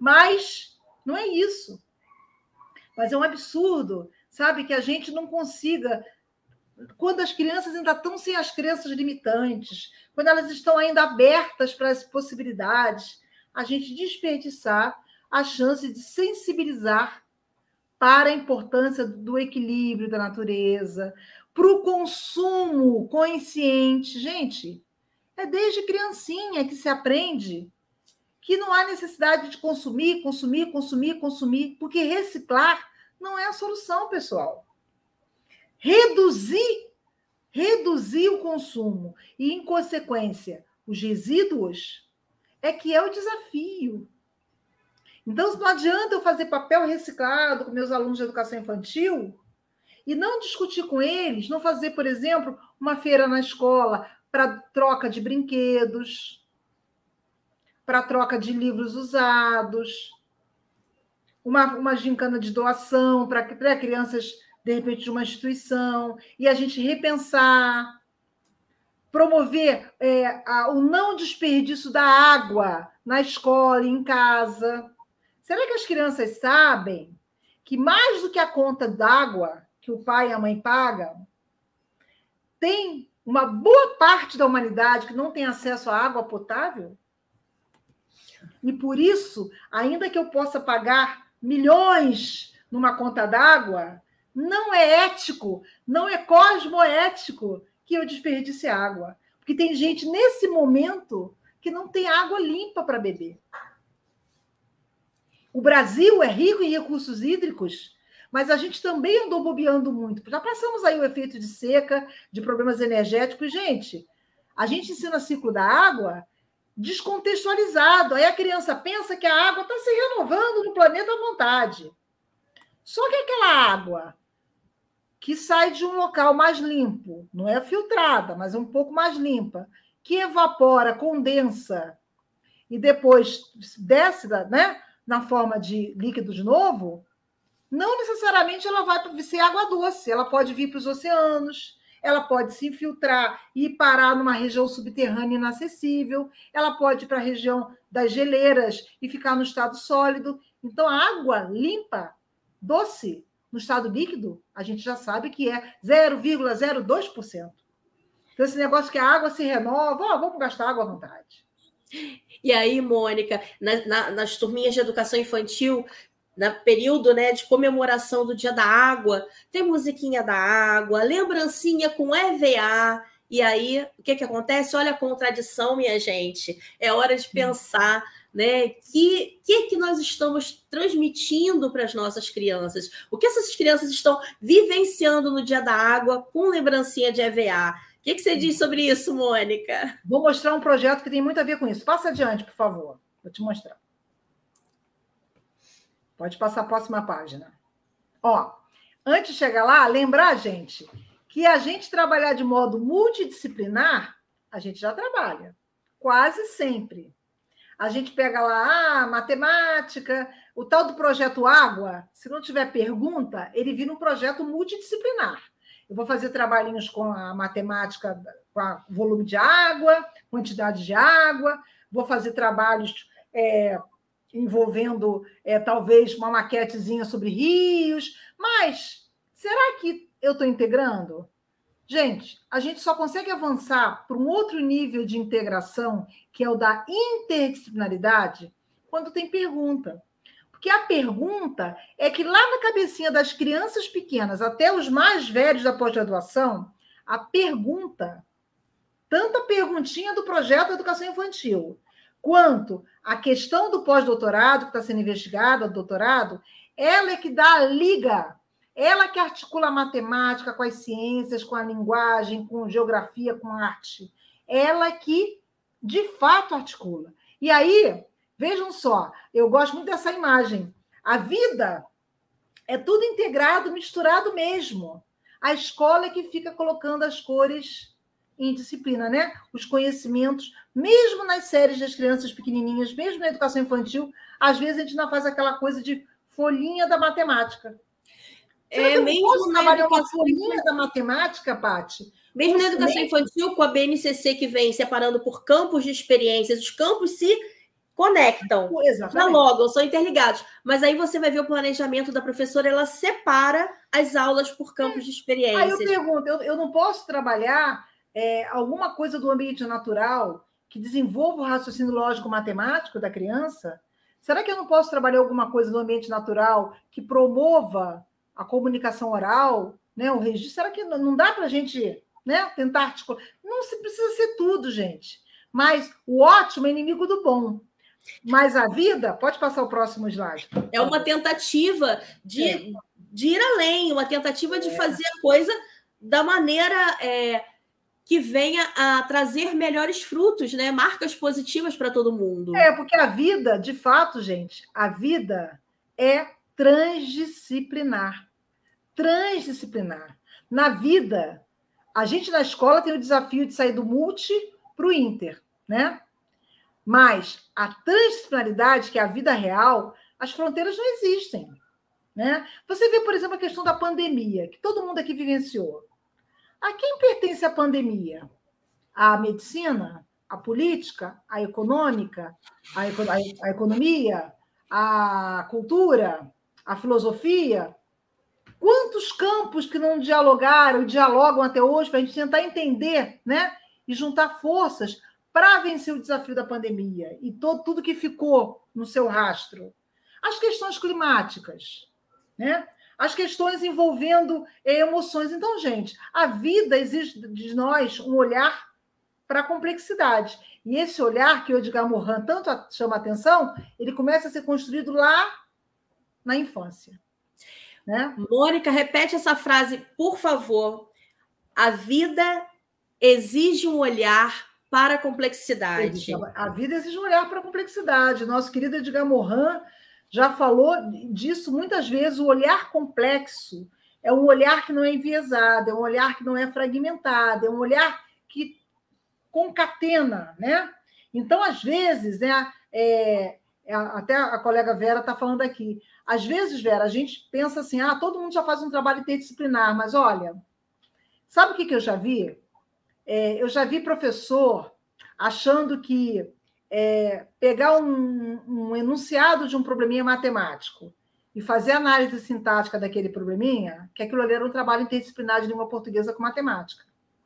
Speaker 3: Mas não é isso. Mas é um absurdo, sabe? Que a gente não consiga... Quando as crianças ainda estão sem as crenças limitantes, quando elas estão ainda abertas para as possibilidades, a gente desperdiçar a chance de sensibilizar para a importância do equilíbrio da natureza, para o consumo consciente. Gente, é desde criancinha que se aprende que não há necessidade de consumir, porque reciclar não é a solução, pessoal. Reduzir o consumo e, em consequência, os resíduos é que é o desafio. Então, não adianta eu fazer papel reciclado com meus alunos de educação infantil e não discutir com eles, não fazer, por exemplo, uma feira na escola para troca de brinquedos, para troca de livros usados, uma gincana de doação para crianças, de repente, de uma instituição, e a gente repensar, promover o não desperdício da água na escola e em casa. Será que as crianças sabem que mais do que a conta d'água que o pai e a mãe pagam, tem uma boa parte da humanidade que não tem acesso à água potável? E por isso, ainda que eu possa pagar milhões numa conta d'água, não é ético, não é cosmoético que eu desperdice água. Porque tem gente nesse momento que não tem água limpa para beber. O Brasil é rico em recursos hídricos, mas a gente também andou bobeando muito. Já passamos aí o efeito de seca, de problemas energéticos. Gente, a gente ensina ciclo da água descontextualizado. Aí a criança pensa que a água está se renovando no planeta à vontade. Só que aquela água que sai de um local mais limpo, não é filtrada, mas é um pouco mais limpa, que evapora, condensa e depois desce, né, na forma de líquido de novo, não necessariamente ela vai ser água doce, ela pode vir para os oceanos, ela pode se infiltrar e parar numa região subterrânea inacessível, ela pode ir para a região das geleiras e ficar no estado sólido. Então, a água limpa, doce, no estado líquido, a gente já sabe que é 0,02%. Então, esse negócio que a água se renova, vamos gastar água à vontade.
Speaker 2: E aí, Mônica, nas turminhas de educação infantil, no período, né, de comemoração do Dia da Água, tem musiquinha da água, lembrancinha com EVA, e aí, o que acontece? Olha a contradição, minha gente. É hora de pensar, né, que nós estamos transmitindo para as nossas crianças. O que essas crianças estão vivenciando no Dia da Água com lembrancinha de EVA? O que você diz sobre isso, Mônica?
Speaker 3: Vou mostrar um projeto que tem muito a ver com isso. Passa adiante, por favor. Vou te mostrar. Pode passar a próxima página. Antes de chegar lá, lembrar, gente, que a gente trabalhar de modo multidisciplinar, a gente já trabalha. Quase sempre. A gente pega lá, matemática, o tal do projeto Água, se não tiver pergunta, ele vira um projeto multidisciplinar. Eu vou fazer trabalhinhos com a matemática, com o volume de água, quantidade de água, vou fazer trabalhos envolvendo, talvez, uma maquetezinha sobre rios, mas será que eu estou integrando? Gente, a gente só consegue avançar para um outro nível de integração, que é o da interdisciplinaridade, quando tem pergunta. Porque a pergunta é que lá na cabecinha das crianças pequenas até os mais velhos da pós-graduação, a pergunta, tanto a perguntinha do projeto Educação Infantil, quanto a questão do pós-doutorado, que está sendo investigada, do doutorado, ela é que dá a liga, ela que articula a matemática com as ciências, com a linguagem, com geografia, com arte. Ela que, de fato, articula. E aí, vejam só, eu gosto muito dessa imagem. A vida é tudo integrado, misturado mesmo. A escola é que fica colocando as cores em disciplina, né? Os conhecimentos, mesmo nas séries das crianças pequenininhas, mesmo na educação infantil, às vezes a gente não faz aquela coisa de folhinha da matemática. Mesmo trabalhar uma folhinha da matemática, Paty?
Speaker 2: Mesmo na educação infantil, com a BNCC que vem separando por campos de experiências, os campos se conectam, dialogam, são interligados. Mas aí você vai ver o planejamento da professora, ela separa as aulas por campos de experiências.
Speaker 3: Aí eu pergunto, eu não posso trabalhar alguma coisa do ambiente natural que desenvolva o raciocínio lógico-matemático da criança Será que eu não posso trabalhar alguma coisa no ambiente natural que promova a comunicação oral, né, o registro? Será que não dá para a gente, né, tentar articular? Não se precisa ser tudo, gente. Mas o ótimo é inimigo do bom. Mas a vida... Pode passar o próximo slide.
Speaker 2: É uma tentativa de ir além, uma tentativa de fazer a coisa da maneira que venha a trazer melhores frutos, né? Marcas positivas para todo mundo.
Speaker 3: Porque a vida, de fato, gente, a vida é transdisciplinar. Transdisciplinar. Na vida, a gente na escola tem o desafio de sair do multi para o inter, né? Mas a transdisciplinaridade, que é a vida real, as fronteiras não existem, né? Você vê, por exemplo, a questão da pandemia, que todo mundo aqui vivenciou. A quem pertence a pandemia? A medicina, a política, a econômica, a economia, a cultura, a filosofia? Quantos campos que não dialogaram e dialogam até hoje para a gente tentar entender, né? E juntar forças para vencer o desafio da pandemia e tudo que ficou no seu rastro? As questões climáticas, né? As questões envolvendo emoções. Então, gente, a vida exige de nós um olhar para a complexidade. E esse olhar que o Edgar Morin tanto chama a atenção, ele começa a ser construído lá na infância, né?
Speaker 2: Mônica, repete essa frase, por favor. A vida exige um olhar para a complexidade.
Speaker 3: A vida exige um olhar para a complexidade. Nosso querido Edgar Morin já falou disso muitas vezes. O olhar complexo é um olhar que não é enviesado, é um olhar que não é fragmentado, é um olhar que concatena, né? Então, às vezes, né, até a colega Vera está falando aqui, às vezes, Vera, a gente pensa assim, todo mundo já faz um trabalho interdisciplinar, mas olha, sabe o que eu já vi? Eu já vi professor achando que pegar um enunciado de um probleminha matemático e fazer análise sintática daquele probleminha, que aquilo ali era um trabalho interdisciplinar de língua portuguesa com matemática.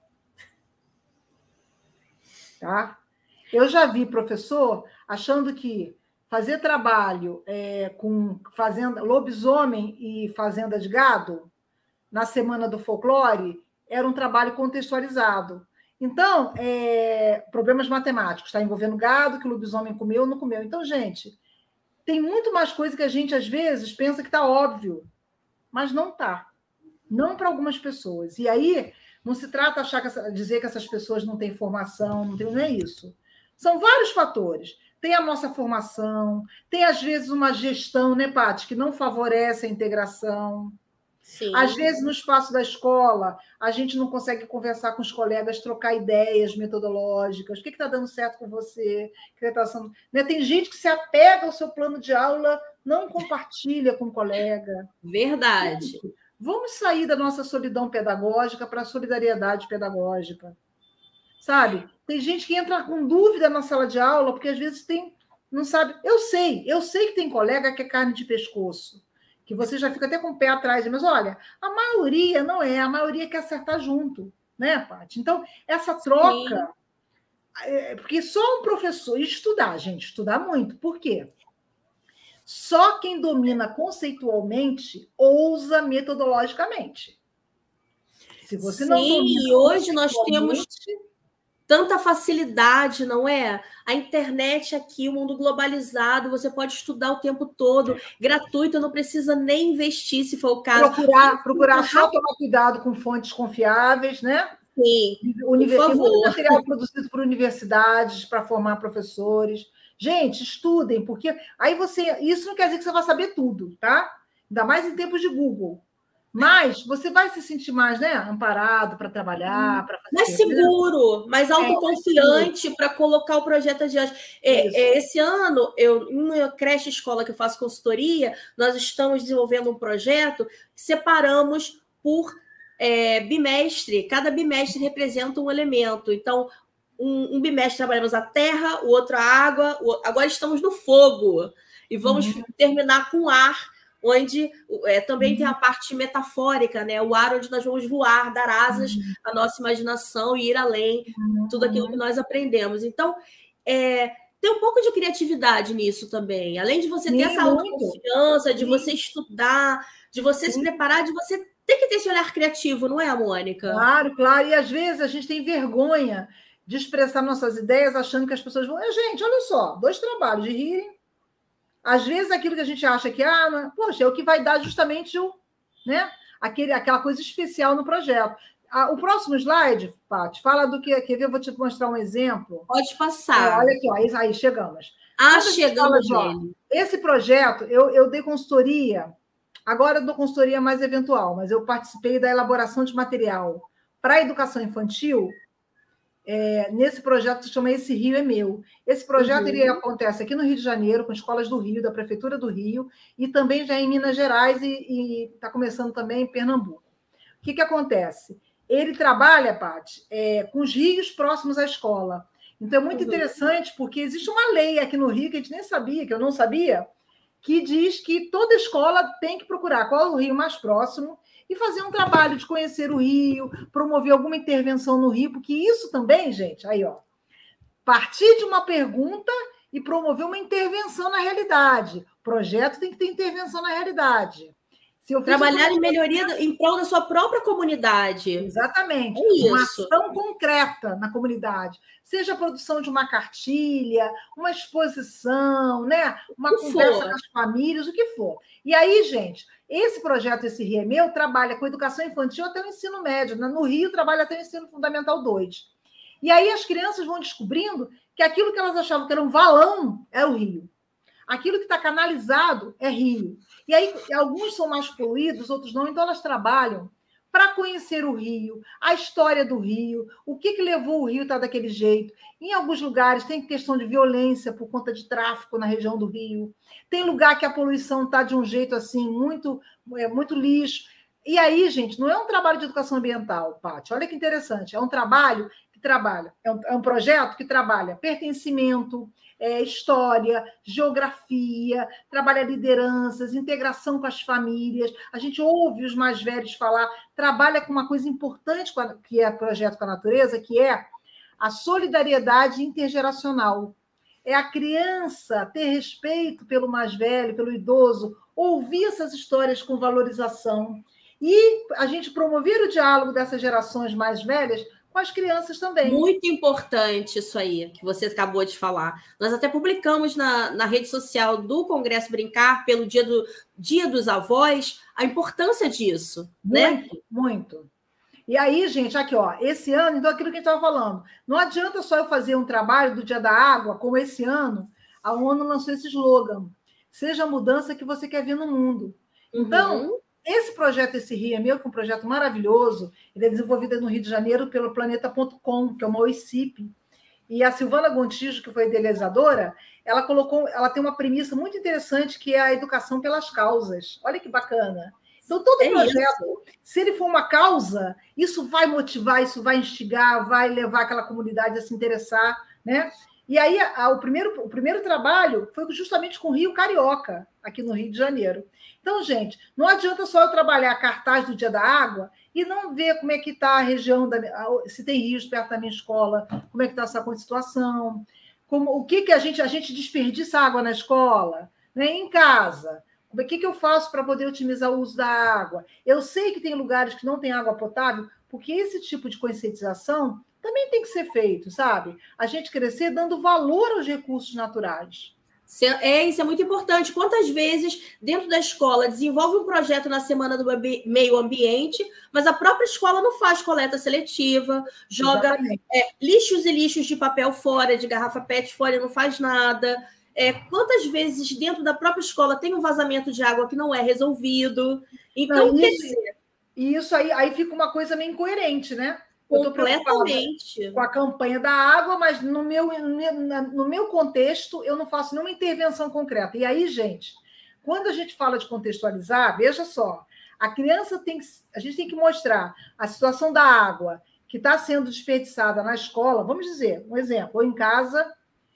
Speaker 3: Tá? Eu já vi professor achando que fazer trabalho com fazenda, lobisomem e fazenda de gado, na Semana do Folclore, era um trabalho contextualizado. Então, problemas matemáticos, está envolvendo gado, que o lobisomem comeu ou não comeu. Então, gente, tem muito mais coisa que a gente, às vezes, pensa que está óbvio, mas não está. Não para algumas pessoas. E aí, não se trata de dizer que essas pessoas não têm formação, não é isso. São vários fatores. Tem a nossa formação, tem, às vezes, uma gestão, né, Paty, que não favorece a integração.
Speaker 2: Sim.
Speaker 3: Às vezes, no espaço da escola, a gente não consegue conversar com os colegas, trocar ideias metodológicas. O que está dando certo com você? Tem gente que se apega ao seu plano de aula, não compartilha com o colega.
Speaker 2: Verdade.
Speaker 3: Vamos sair da nossa solidão pedagógica para a solidariedade pedagógica. Sabe? Tem gente que entra com dúvida na sala de aula, porque às vezes não sabe. Eu sei que tem colega que é carne de pescoço, que você já fica até com o pé atrás, mas olha, a maioria não é, a maioria quer acertar junto, né, Paty? Então, essa troca, porque só um professor, estudar, gente, estudar muito, por quê? Só quem domina conceitualmente ousa metodologicamente. Se você não domina,
Speaker 2: e hoje nós temos tanta facilidade, não é? A internet aqui, o mundo globalizado, você pode estudar o tempo todo, gratuito, não precisa nem investir, se for o caso.
Speaker 3: Procurar só tomar cuidado com fontes confiáveis, né?
Speaker 2: Sim, por
Speaker 3: Tem
Speaker 2: favor.
Speaker 3: muito material produzido por universidades para formar professores. Gente, estudem, porque aí isso não quer dizer que você vai saber tudo, tá? Ainda mais em tempos de Google. Mas você vai se sentir mais, né, amparado para trabalhar, para fazer.
Speaker 2: Mais seguro, mais autoconfiante para colocar o projeto adiante. Esse ano, numa creche escola que eu faço consultoria, nós estamos desenvolvendo um projeto, separamos por bimestre. Cada bimestre representa um elemento. Então, um bimestre trabalhamos a terra, o outro a água, agora estamos no fogo. E vamos terminar com o ar, onde também tem a parte metafórica, né? O ar onde nós vamos voar, dar asas à nossa imaginação e ir além, tudo aquilo que nós aprendemos. Então, ter um pouco de criatividade nisso também. Além de você ter essa autoconfiança, de você estudar, de você se preparar, de você ter que ter esse olhar criativo, não é, Mônica?
Speaker 3: Claro, claro. E às vezes a gente tem vergonha de expressar nossas ideias achando que as pessoas vão... Gente, olha só, 2 trabalhos de hearing. Às vezes aquilo que a gente acha que, poxa, é o que vai dar justamente né, aquela coisa especial no projeto. O próximo slide, Paty, fala do que... Quer ver? Eu vou te mostrar um exemplo.
Speaker 2: Pode passar.
Speaker 3: Olha aqui, ó, aí chegamos.
Speaker 2: Chegamos nele.
Speaker 3: Esse projeto, eu dei consultoria, agora eu dou consultoria mais eventual, mas eu participei da elaboração de material para a educação infantil, nesse projeto que se chama Esse Rio é Meu. Esse projeto ele acontece aqui no Rio de Janeiro, com escolas do Rio, da Prefeitura do Rio, e também já em Minas Gerais, e está começando também em Pernambuco. O que acontece? Ele trabalha, Paty, com os rios próximos à escola. Então, é muito interessante, porque existe uma lei aqui no Rio, que a gente nem sabia, que eu não sabia, que diz que toda escola tem que procurar qual é o rio mais próximo e fazer um trabalho de conhecer o rio, promover alguma intervenção no rio, porque isso também, gente, aí, ó, partir de uma pergunta e promover uma intervenção na realidade. O projeto tem que ter intervenção na realidade.
Speaker 2: Trabalhar em melhoria em prol da sua própria comunidade.
Speaker 3: Exatamente.
Speaker 2: É
Speaker 3: uma ação concreta na comunidade. Seja a produção de uma cartilha, uma exposição, né? Uma conversa com as famílias, o que for. E aí, gente, esse projeto, Esse Rio é Meu, trabalha com educação infantil até o ensino médio. No Rio, trabalha até o ensino fundamental 2. E aí as crianças vão descobrindo que aquilo que elas achavam que era um valão é o rio. Aquilo que está canalizado é rio. E aí, alguns são mais poluídos, outros não, então elas trabalham para conhecer o rio, a história do rio, o que levou o rio a estar daquele jeito. Em alguns lugares tem questão de violência por conta de tráfico na região do rio. Tem lugar que a poluição está de um jeito assim, muito lixo. E aí, gente, não é um trabalho de educação ambiental, Paty. Olha que interessante. É um trabalho que trabalha, é um projeto que trabalha pertencimento, história, geografia, trabalha lideranças, integração com as famílias. A gente ouve os mais velhos falar, trabalha com uma coisa importante que é projeto com a natureza, que é a solidariedade intergeracional. É a criança ter respeito pelo mais velho, pelo idoso, ouvir essas histórias com valorização e a gente promover o diálogo dessas gerações mais velhas com as crianças também.
Speaker 2: Muito importante isso aí, que você acabou de falar. Nós até publicamos na rede social do Congresso Brincar, pelo Dia dos Avós, a importância disso.
Speaker 3: Muito, né? Muito. E aí, gente, aqui, ó, esse ano, então, aquilo que a gente estava falando, não adianta só eu fazer um trabalho do Dia da Água, como esse ano, a ONU lançou esse slogan, seja a mudança que você quer ver no mundo. Então, esse projeto, Esse Rio é Meu, que é um projeto maravilhoso, ele é desenvolvido no Rio de Janeiro pelo Planeta.com, que é uma OICIP, e a Silvana Gontijo, que foi idealizadora, ela tem uma premissa muito interessante, que é a educação pelas causas. Olha que bacana. Então, todo projeto, se ele for uma causa, isso vai motivar, isso vai instigar, vai levar aquela comunidade a se interessar, né? E aí, o primeiro trabalho foi justamente com o Rio Carioca, aqui no Rio de Janeiro. Então, gente, não adianta só eu trabalhar cartaz do Dia da Água e não ver como é que está a região, se tem rios perto da minha escola, como é que está essa situação, o que a gente desperdiça água na escola, né? Em casa. O que eu faço para poder otimizar o uso da água? Eu sei que tem lugares que não tem água potável, porque esse tipo de conscientização também tem que ser feito, sabe? A gente crescer dando valor aos recursos naturais.
Speaker 2: Isso é muito importante. Quantas vezes, dentro da escola, desenvolve um projeto na Semana do Meio Ambiente, mas a própria escola não faz coleta seletiva, joga lixos e lixos de papel fora, de garrafa PET fora, e não faz nada. Quantas vezes, dentro da própria escola, tem um vazamento de água que não é resolvido? Então, quer dizer...
Speaker 3: E isso aí fica uma coisa meio incoerente, né?
Speaker 2: Completamente.
Speaker 3: Com a campanha da água, mas no meu contexto, eu não faço nenhuma intervenção concreta. E aí, gente, quando a gente fala de contextualizar, veja só, a gente tem que mostrar a situação da água que está sendo desperdiçada na escola, vamos dizer, um exemplo, ou em casa,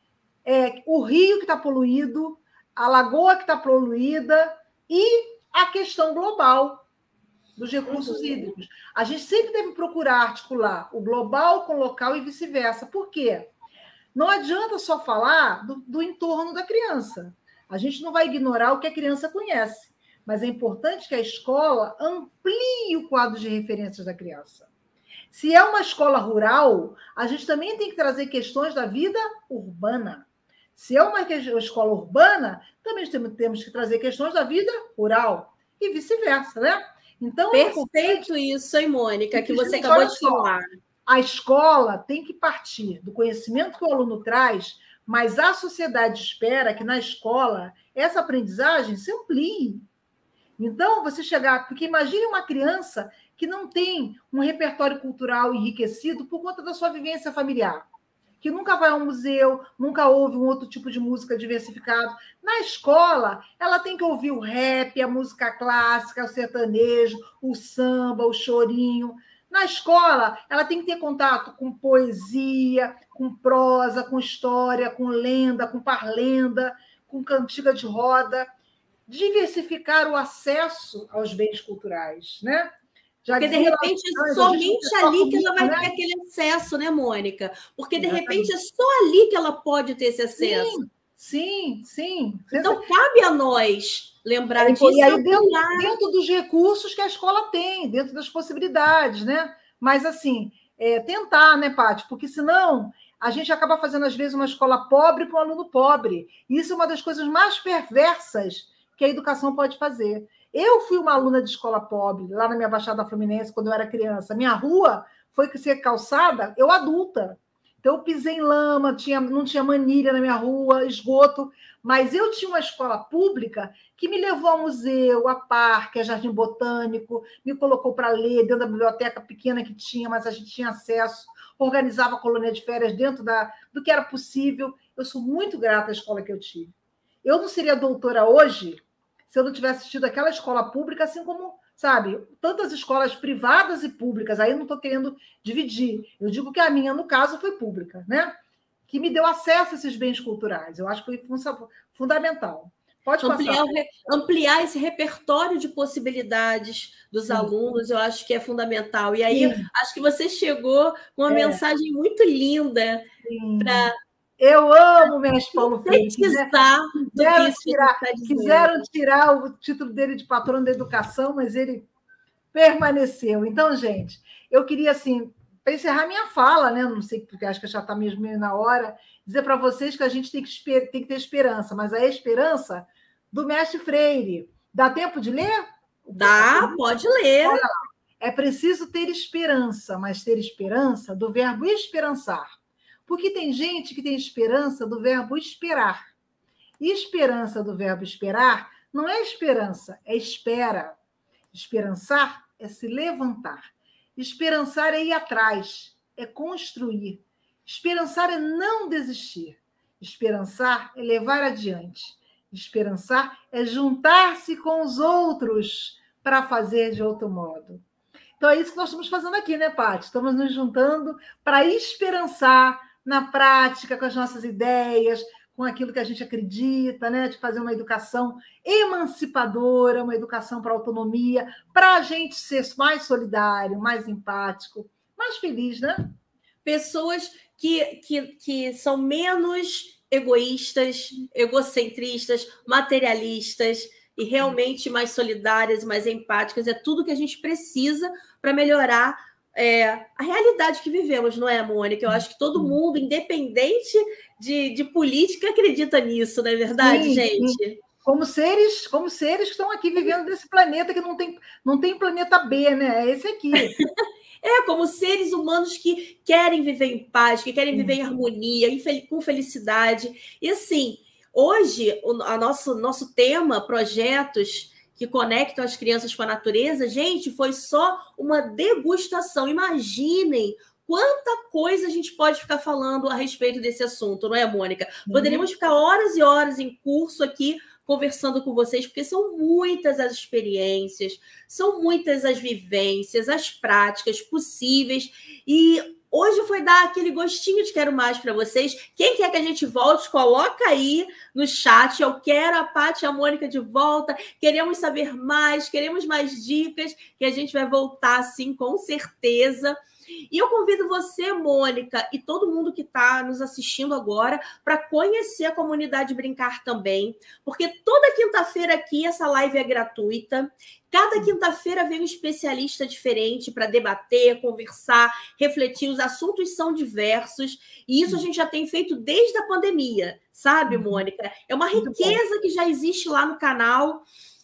Speaker 3: o rio que está poluído, a lagoa que está poluída e a questão global dos recursos hídricos. A gente sempre deve procurar articular o global com o local e vice-versa. Por quê? Não adianta só falar do entorno da criança. A gente não vai ignorar o que a criança conhece, mas é importante que a escola amplie o quadro de referências da criança. Se é uma escola rural, a gente também tem que trazer questões da vida urbana. Se é uma escola urbana, também temos que trazer questões da vida rural e vice-versa, né? Então,
Speaker 2: perfeito isso, hein, Mônica, que você acabou de falar.
Speaker 3: A escola tem que partir do conhecimento que o aluno traz, mas a sociedade espera que na escola essa aprendizagem se amplie. Então, você chegar... Porque imagine uma criança que não tem um repertório cultural enriquecido por conta da sua vivência familiar, que nunca vai a um museu, nunca ouve um outro tipo de música diversificado. Na escola, ela tem que ouvir o rap, a música clássica, o sertanejo, o samba, o chorinho. Na escola, ela tem que ter contato com poesia, com prosa, com história, com lenda, com parlenda, com cantiga de roda. Diversificar o acesso aos bens culturais, né?
Speaker 2: Porque, de repente, é somente ali que ela vai ter aquele acesso, né, Mônica? Porque, de repente, é só ali que ela pode ter esse acesso.
Speaker 3: Sim.
Speaker 2: Então, cabe a nós lembrar disso.
Speaker 3: E aí, dentro dos recursos que a escola tem, dentro das possibilidades, né? Mas, assim, tentar, né, Paty? Porque, senão, a gente acaba fazendo, às vezes, uma escola pobre para um aluno pobre. E isso é uma das coisas mais perversas que a educação pode fazer. Eu fui uma aluna de escola pobre, lá na minha Baixada Fluminense, quando eu era criança. Minha rua foi ser calçada, eu adulta. Então, eu pisei em lama, não tinha manilha na minha rua, esgoto, mas eu tinha uma escola pública que me levou ao museu, a parque, a jardim botânico, me colocou para ler dentro da biblioteca pequena que tinha, mas a gente tinha acesso, organizava a colônia de férias dentro do que era possível. Eu sou muito grata à escola que eu tive. Eu não seria doutora hoje se eu não tivesse tido aquela escola pública, assim como, sabe, tantas escolas privadas e públicas. Aí eu não estou querendo dividir. Eu digo que a minha, no caso, foi pública, né? Que me deu acesso a esses bens culturais. Eu acho que foi fundamental. Pode passar.
Speaker 2: Ampliar esse repertório de possibilidades dos alunos, eu acho que é fundamental. E aí, acho que você chegou com uma mensagem muito linda para...
Speaker 3: Eu amo o mestre Paulo Freire.
Speaker 2: Quiseram
Speaker 3: tirar o título dele de patrono da educação, mas ele permaneceu. Então, gente, eu queria, assim, para encerrar minha fala, né? Não sei, porque acho que já está mesmo meio na hora, dizer para vocês que a gente tem que ter esperança, mas a esperança do mestre Freire. Dá tempo de ler?
Speaker 2: Dá, pode ler.
Speaker 3: Olha lá. É preciso ter esperança, mas ter esperança do verbo esperançar. Porque tem gente que tem esperança do verbo esperar. E esperança do verbo esperar não é esperança, é espera. Esperançar é se levantar. Esperançar é ir atrás, é construir. Esperançar é não desistir. Esperançar é levar adiante. Esperançar é juntar-se com os outros para fazer de outro modo. Então é isso que nós estamos fazendo aqui, né, Paty? Estamos nos juntando para esperançar na prática, com as nossas ideias, com aquilo que a gente acredita, né? De fazer uma educação emancipadora, uma educação para a autonomia, para a gente ser mais solidário, mais empático, mais feliz, né?
Speaker 2: Pessoas que são menos egoístas, egocentristas, materialistas e realmente mais solidárias, mais empáticas. É tudo que a gente precisa para melhorar a realidade que vivemos, não é, Mônica? Eu acho que todo mundo, independente de política, acredita nisso, não é verdade, gente?
Speaker 3: Sim. Como seres que estão aqui vivendo nesse planeta que não tem planeta B, né? É esse aqui.
Speaker 2: Como seres humanos que querem viver em paz, que querem viver em harmonia, com felicidade. E assim, hoje, o nosso tema, projetos que conectam as crianças com a natureza, gente, foi só uma degustação. Imaginem quanta coisa a gente pode ficar falando a respeito desse assunto, não é, Mônica? Poderíamos ficar horas e horas em curso aqui conversando com vocês, porque são muitas as experiências, são muitas as vivências, as práticas possíveis, e hoje foi dar aquele gostinho de quero mais para vocês. Quem quer que a gente volte, coloca aí no chat. Eu quero a Paty e a Mônica de volta. Queremos saber mais, queremos mais dicas, que a gente vai voltar, sim, com certeza. E eu convido você, Mônica, e todo mundo que está nos assistindo agora para conhecer a comunidade Brincar também, porque toda quinta-feira aqui essa live é gratuita. Cada quinta-feira vem um especialista diferente para debater, conversar, refletir. Os assuntos são diversos e isso a gente já tem feito desde a pandemia, sabe, Mônica? É uma riqueza que já existe lá no canal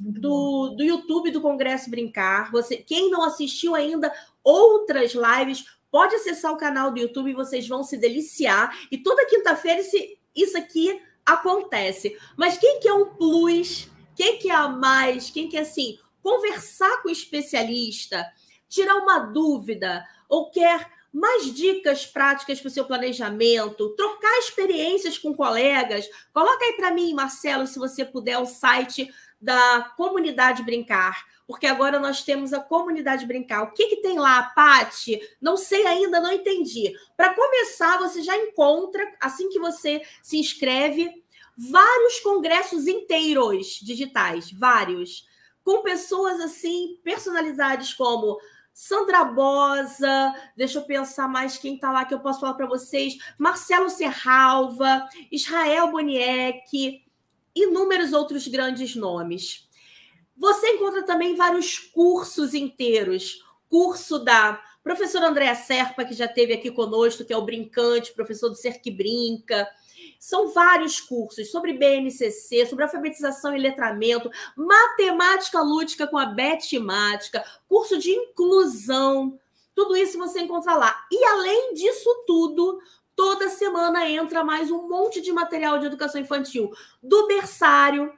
Speaker 2: do YouTube do Congresso Brincar. Quem não assistiu ainda outras lives, pode acessar o canal do YouTube e vocês vão se deliciar. E toda quinta-feira isso aqui acontece. Mas quem quer um plus, quem quer a mais, quem quer, assim, conversar com o especialista, tirar uma dúvida ou quer mais dicas práticas para o seu planejamento, trocar experiências com colegas, coloca aí para mim, Marcelo, se você puder, o site da Comunidade Brincar, porque agora nós temos a Comunidade Brincar. O que tem lá, Paty? Não sei ainda, não entendi. Para começar, você já encontra, assim que você se inscreve, vários congressos inteiros digitais, vários, com pessoas assim, personalidades como Sandra Bosa, deixa eu pensar mais quem está lá que eu posso falar para vocês, Marcelo Serralva, Israel Boniek, inúmeros outros grandes nomes. Você encontra também vários cursos inteiros. Curso da professora Andréa Serpa, que já esteve aqui conosco, que é o Brincante, professor do Ser que Brinca. São vários cursos sobre BNCC, sobre alfabetização e letramento, matemática lúdica com a Betimática, curso de inclusão. Tudo isso você encontra lá. E, além disso tudo, toda semana entra mais um monte de material de educação infantil, do berçário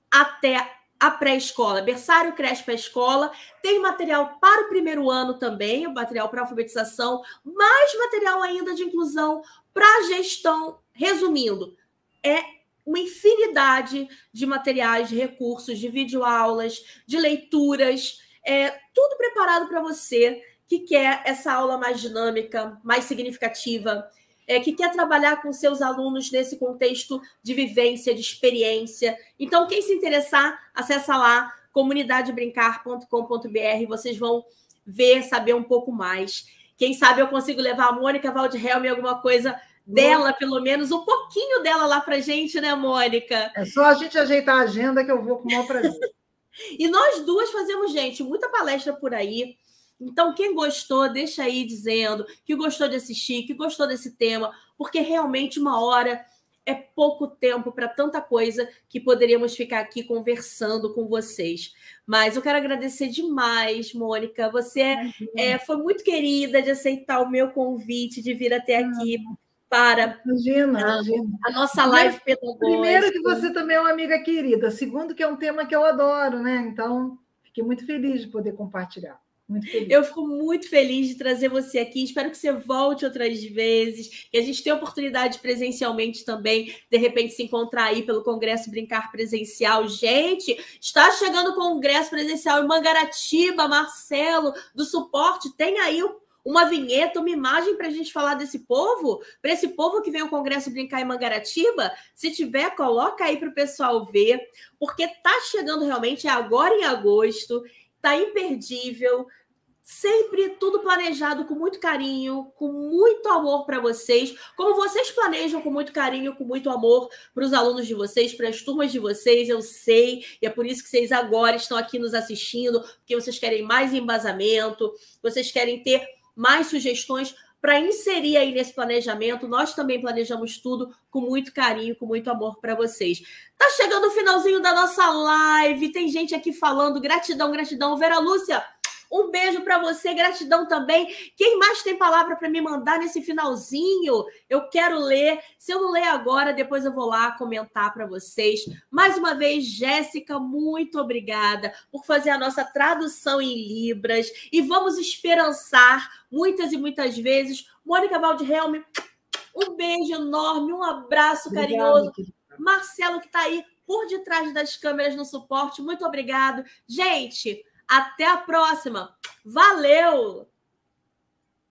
Speaker 2: até a pré-escola, berçário, creche, pré-escola. Tem material para o primeiro ano também, o material para alfabetização, mais material ainda de inclusão para gestão. Resumindo, é uma infinidade de materiais, de recursos, de videoaulas, de leituras, tudo preparado para você que quer essa aula mais dinâmica, mais significativa, que quer trabalhar com seus alunos nesse contexto de vivência, de experiência. Então, quem se interessar, acessa lá, comunidadebrincar.com.br, vocês vão ver, saber um pouco mais. Quem sabe eu consigo levar a Mônica Waldhelm alguma coisa dela, pelo menos um pouquinho dela lá para a gente, né, Mônica?
Speaker 3: É só a gente ajeitar a agenda que eu vou com o maior prazer.
Speaker 2: E nós duas fazemos, gente, muita palestra por aí. Então, quem gostou, deixa aí dizendo que gostou de assistir, que gostou desse tema, porque realmente 1 hora é pouco tempo para tanta coisa que poderíamos ficar aqui conversando com vocês. Mas eu quero agradecer demais, Mônica. Você foi muito querida de aceitar o meu convite, de vir até aqui para a nossa live pedagógica.
Speaker 3: Primeiro que você também é uma amiga querida. Segundo que é um tema que eu adoro, né? Então, fiquei muito feliz de poder compartilhar.
Speaker 2: Eu fico muito feliz de trazer você aqui. Espero que você volte outras vezes, que a gente tenha oportunidade presencialmente também, de repente se encontrar aí pelo Congresso Brincar presencial. Gente, está chegando o Congresso presencial em Mangaratiba, Marcelo, do suporte. Tem aí uma vinheta, uma imagem para a gente falar desse povo? Para esse povo que vem ao Congresso Brincar em Mangaratiba? Se tiver, coloca aí para o pessoal ver, porque está chegando realmente, agora em agosto. Está imperdível, sempre tudo planejado com muito carinho, com muito amor para vocês, como vocês planejam com muito carinho, com muito amor para os alunos de vocês, para as turmas de vocês, eu sei, e é por isso que vocês agora estão aqui nos assistindo, porque vocês querem mais embasamento, vocês querem ter mais sugestões para inserir aí nesse planejamento. Nós também planejamos tudo com muito carinho, com muito amor para vocês. Tá chegando o finalzinho da nossa live, tem gente aqui falando, gratidão, gratidão. Vera Lúcia, um beijo para você, gratidão também. Quem mais tem palavra para me mandar nesse finalzinho? Eu quero ler. Se eu não ler agora, depois eu vou lá comentar para vocês. Mais uma vez, Jéssica, muito obrigada por fazer a nossa tradução em Libras. E vamos esperançar muitas e muitas vezes. Mônica Waldhelm, um beijo enorme, um abraço carinhoso. Marcelo, que está aí por detrás das câmeras no suporte, muito obrigado. Gente, até a próxima. Valeu!